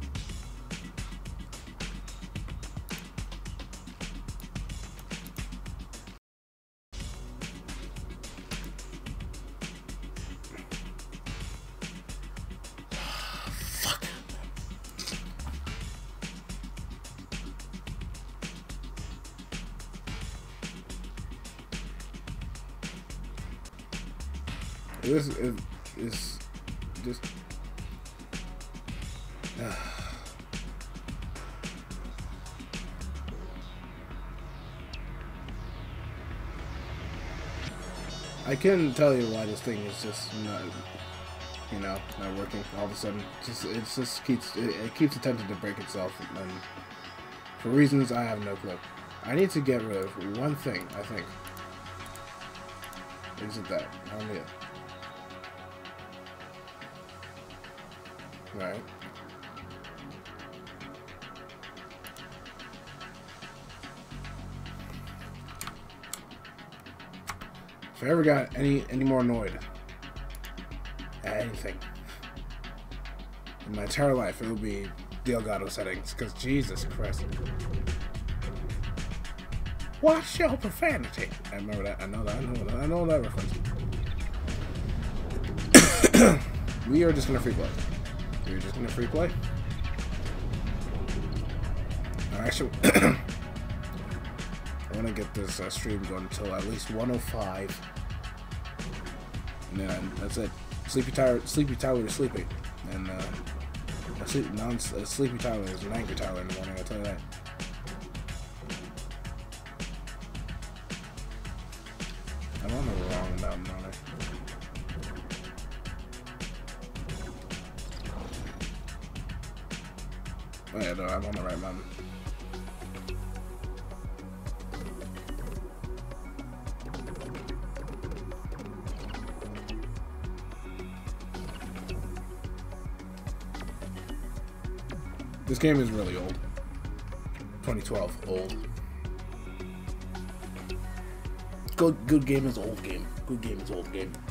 Speaker 1: This is just... I couldn't tell you why this thing is just not... you know, not working. All of a sudden, it keeps attempting to break itself, and for reasons I have no clue. I need to get rid of one thing. I think. Is it that? I don't need it. Right. If I ever got any more annoyed at anything in my entire life, it would be the Elgato settings. Because Jesus Christ, watch your profanity. I remember that. I know that reference. We are just gonna free play. We're just gonna free play. Actually, I want to get this stream going until at least 105. And then that's it. Sleepy Tyler is sleepy. And Sleepy Tyler is an angry Tyler in the morning, I'll tell you that. I'm on the wrong mountain, aren't I? Oh yeah, no, I'm on the right mountain. This game is really old. 2012, old. Good game is old game. Good game is old game.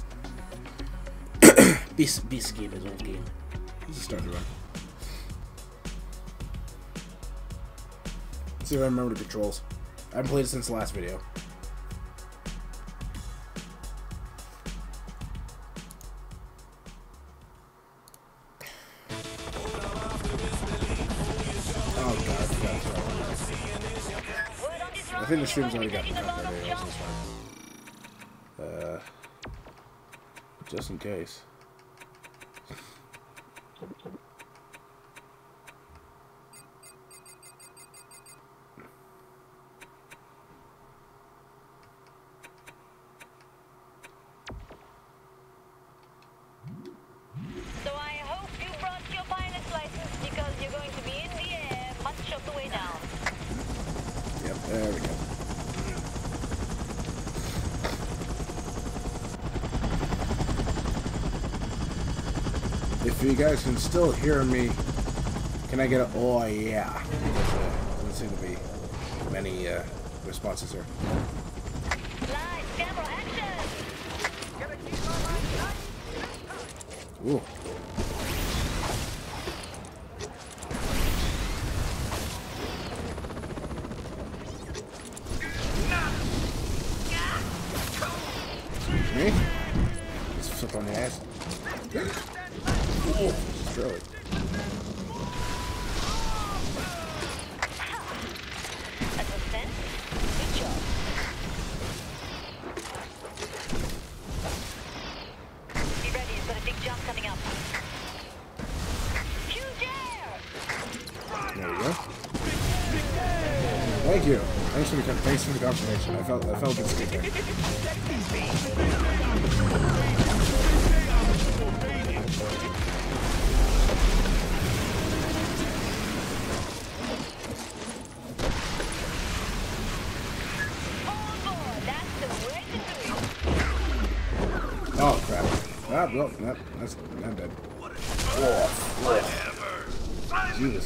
Speaker 1: Beast game is old game. Let's just start the run. Let's see if I remember the controls. I haven't played it since the last video. I think the stream's already got the cover videos, that's fine. Just in case.
Speaker 4: So I hope you brought your pilot's license because you're going to be in the air much of the way down.
Speaker 1: Yep, there we go. If you guys can still hear me, can I get a oh yeah? Doesn't seem to be many responses here.
Speaker 4: Live camera action!
Speaker 1: Ooh. Excuse me. Just flip on the ass. Oh, just throw it.
Speaker 4: That was sense. Good job. Be ready, you've got a big jump coming up. Huge air!
Speaker 1: There we go. Thank you. Thanks for the confirmation. I felt good speed there. Oh crap. Ah, well, that's not dead. Whoa. Jesus.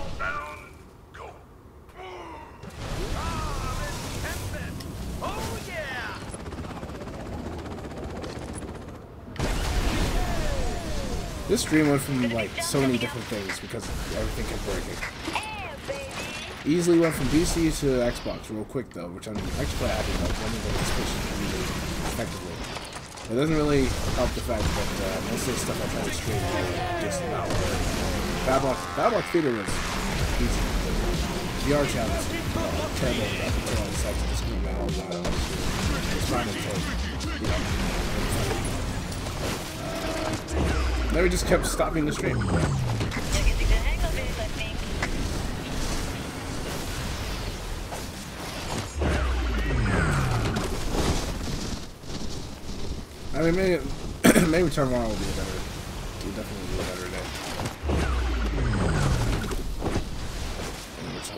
Speaker 1: This stream went from like so many different things because everything kept breaking. Easily went from PC to Xbox real quick though, which I'm actually quite happy about. Running the switch really effectively. It doesn't really help the fact that most of the stuff I try to stream just not work. Bablock Theater was easy. VR challenge terrible up until I decided to scream out all the it's fine until then we just kept stopping the stream. I mean, maybe tomorrow will be better.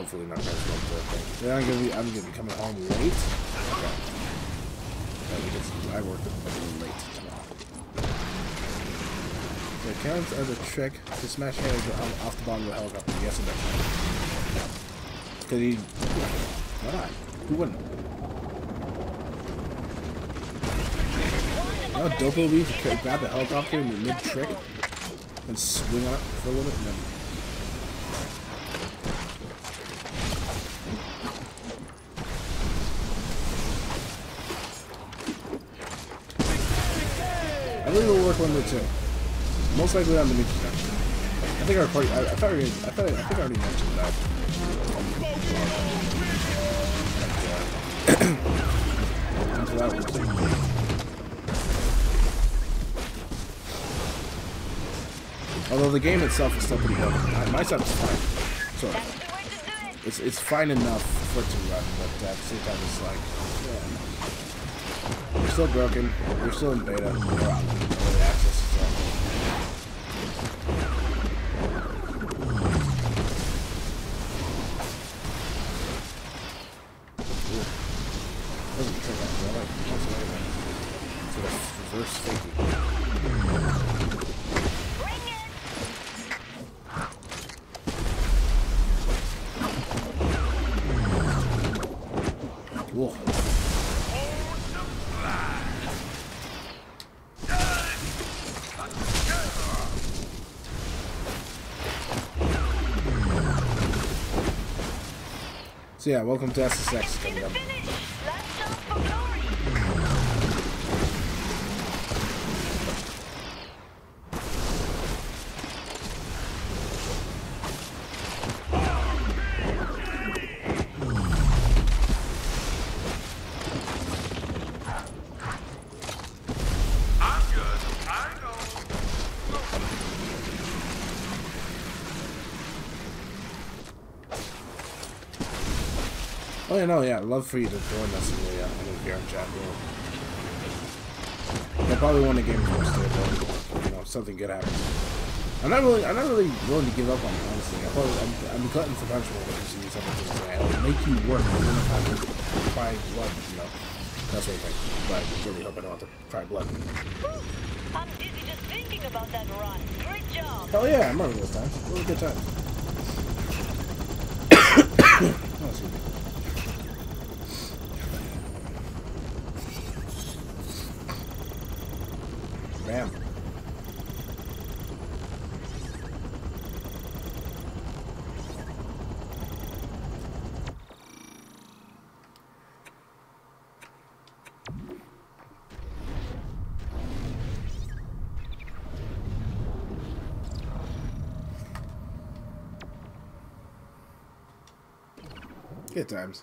Speaker 1: hopefully not gonna smoke the thing. Then I'm gonna be coming home late. Okay. Because I worked a little late tomorrow. The counts as a trick to smash heads off the bottom of the helicopter. Yes, it does. Because he... Why not? Who wouldn't? How dope it would be to grab the helicopter in the mid-trick and swing on it for a little bit and then... I believe it will work one day too. Most likely on the new construction. I think I already mentioned that. Into that one too. Although the game itself is still pretty good. My stuff is fine. So it's fine enough for it to run, but at the same time it's like, yeah. You're still broken. You're still in beta. Or early access. So. Doesn't turn out well. Sort of reverse thinking. Cool. So yeah, welcome to SSX coming up. Oh yeah, no, yeah, I'd love for you to join us in the VR chat room. I probably want to game first day, but you know, something good happens. I'm not really willing to give up on it, honestly. I'm glutton for punishment when you see something to say. I'll make you work even if I have to cry blood, you know. That's what I think. But I really hope I don't have to cry blood.
Speaker 4: I'm dizzy just thinking about that run. Great job.
Speaker 1: Hell yeah, I remember those times. Really good times. Oh, excuse me. Bam. Good times.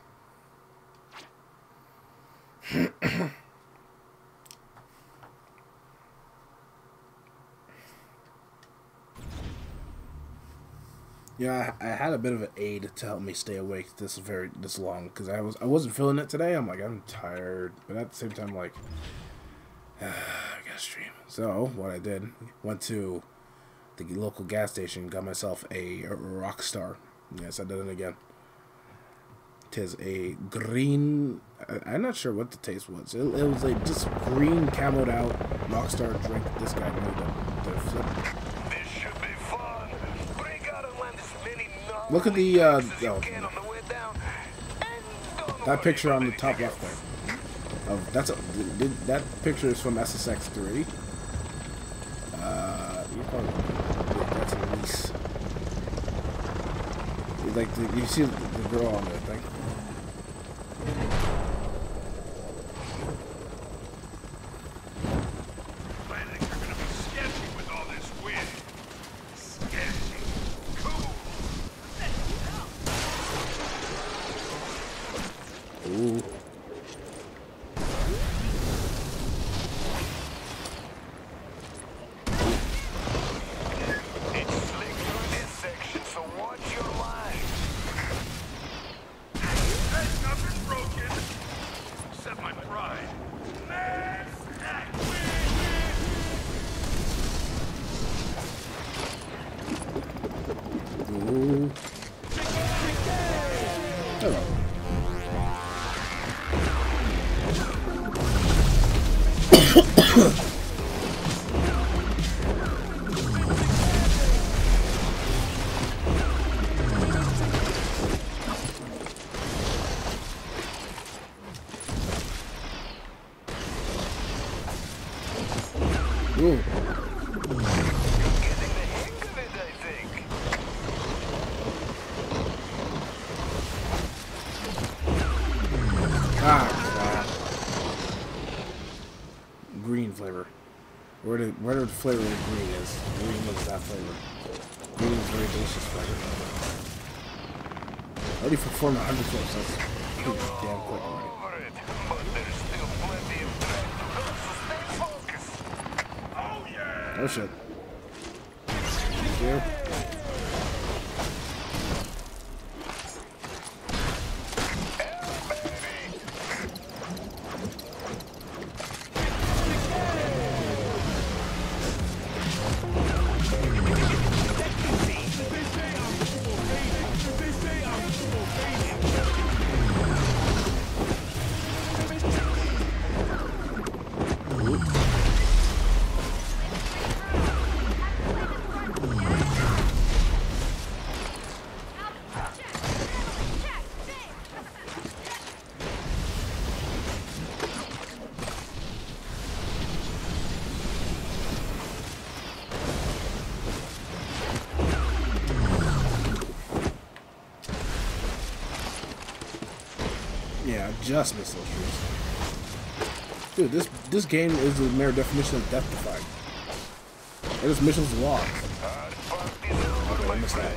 Speaker 1: Yeah, I had a bit of an aid to help me stay awake this long because I wasn't feeling it today. I'm like, I'm tired, but at the same time, like, I gotta stream. So what I did, went to the local gas station, got myself a Rockstar. Yes, I did it again. Tis a green. I'm not sure what the taste was. It was like just green camoed out Rockstar drink. This guy made the flip.
Speaker 5: This should be fun. Break out and land as many
Speaker 1: Look at the that picture on the top left there. That picture is from SSX 3. That's a release. Like you see the girl on there thing. Ooh.
Speaker 5: It's slick through this section, so watch your line. There's nothing broken. Except my pride.
Speaker 1: Ooh. Hello. Ooh. Ah, crap. Green flavor. Where the flavor of green is? Green is that flavor. Green is very delicious flavor. I already performed 100 flips. That's pretty damn quick already. Oh shit. Thank you. Yeah, just missed those trees. Dude, this game is the mere definition of death defying. There's missions lost. Okay, I missed that.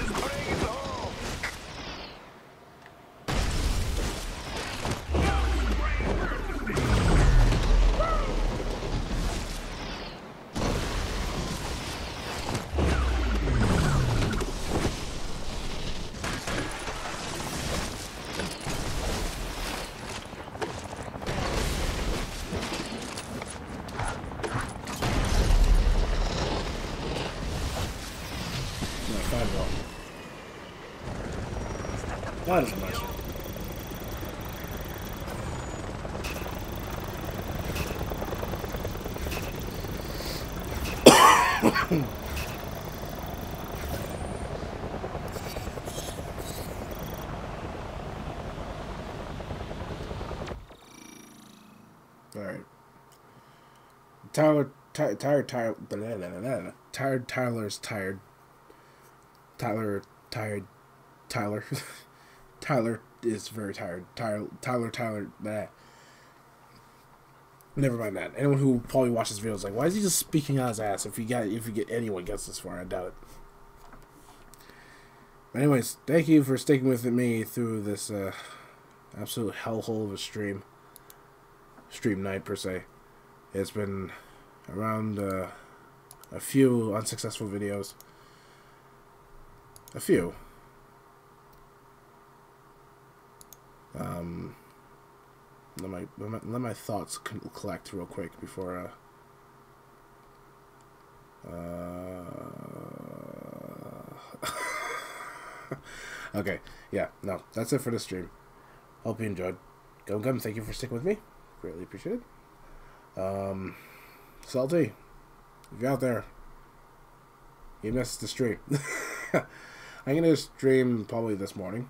Speaker 1: That is much. All right. Tired Tyler's tired. Tyler tired. Tyler. Tyler is very tired. Tyler. Nah. Never mind that. Anyone who probably watches videos is like, why is he just speaking out his ass? If you get anyone gets this far, I doubt it. But anyways, thank you for sticking with me through this absolute hellhole of a stream night per se. It's been around a few unsuccessful videos. A few. Let my thoughts collect real quick before okay, yeah, no, that's it for this stream. Hope you enjoyed. Gum, thank you for sticking with me. Greatly appreciated. Salty, if you're out there, you missed the stream. I'm gonna stream probably this morning.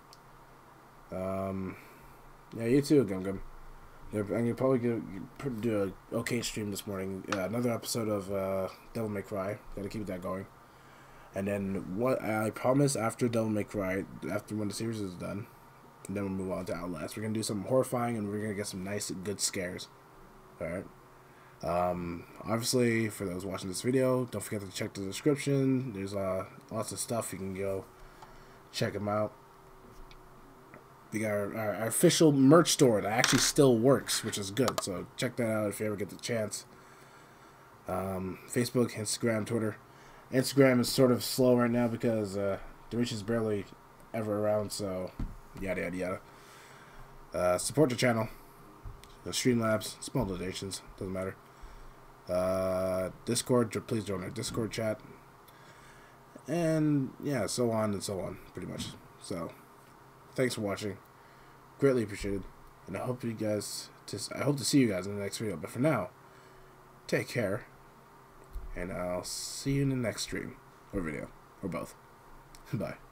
Speaker 1: Yeah, you too, Gum. I'm gonna probably do a okay stream this morning. Another episode of Devil May Cry. Gotta keep that going. And then what I promise after Devil May Cry, after when the series is done, and then we'll move on to Outlast. We're gonna do something horrifying, and we're gonna get some nice, good scares. All right. Obviously, for those watching this video, don't forget to check the description. There's lots of stuff you can go check them out. We got our official merch store that actually still works, which is good. So check that out if you ever get the chance. Facebook, Instagram, Twitter. Instagram is sort of slow right now because Darish is barely ever around, so yada yada yada. Support the channel. Streamlabs, small donations, doesn't matter. Discord, please join our Discord chat. And yeah, so on and so on, pretty much. So thanks for watching. Greatly appreciated. And I hope to see you guys in the next video. But for now, take care. And I'll see you in the next stream. Or video. Or both. Bye.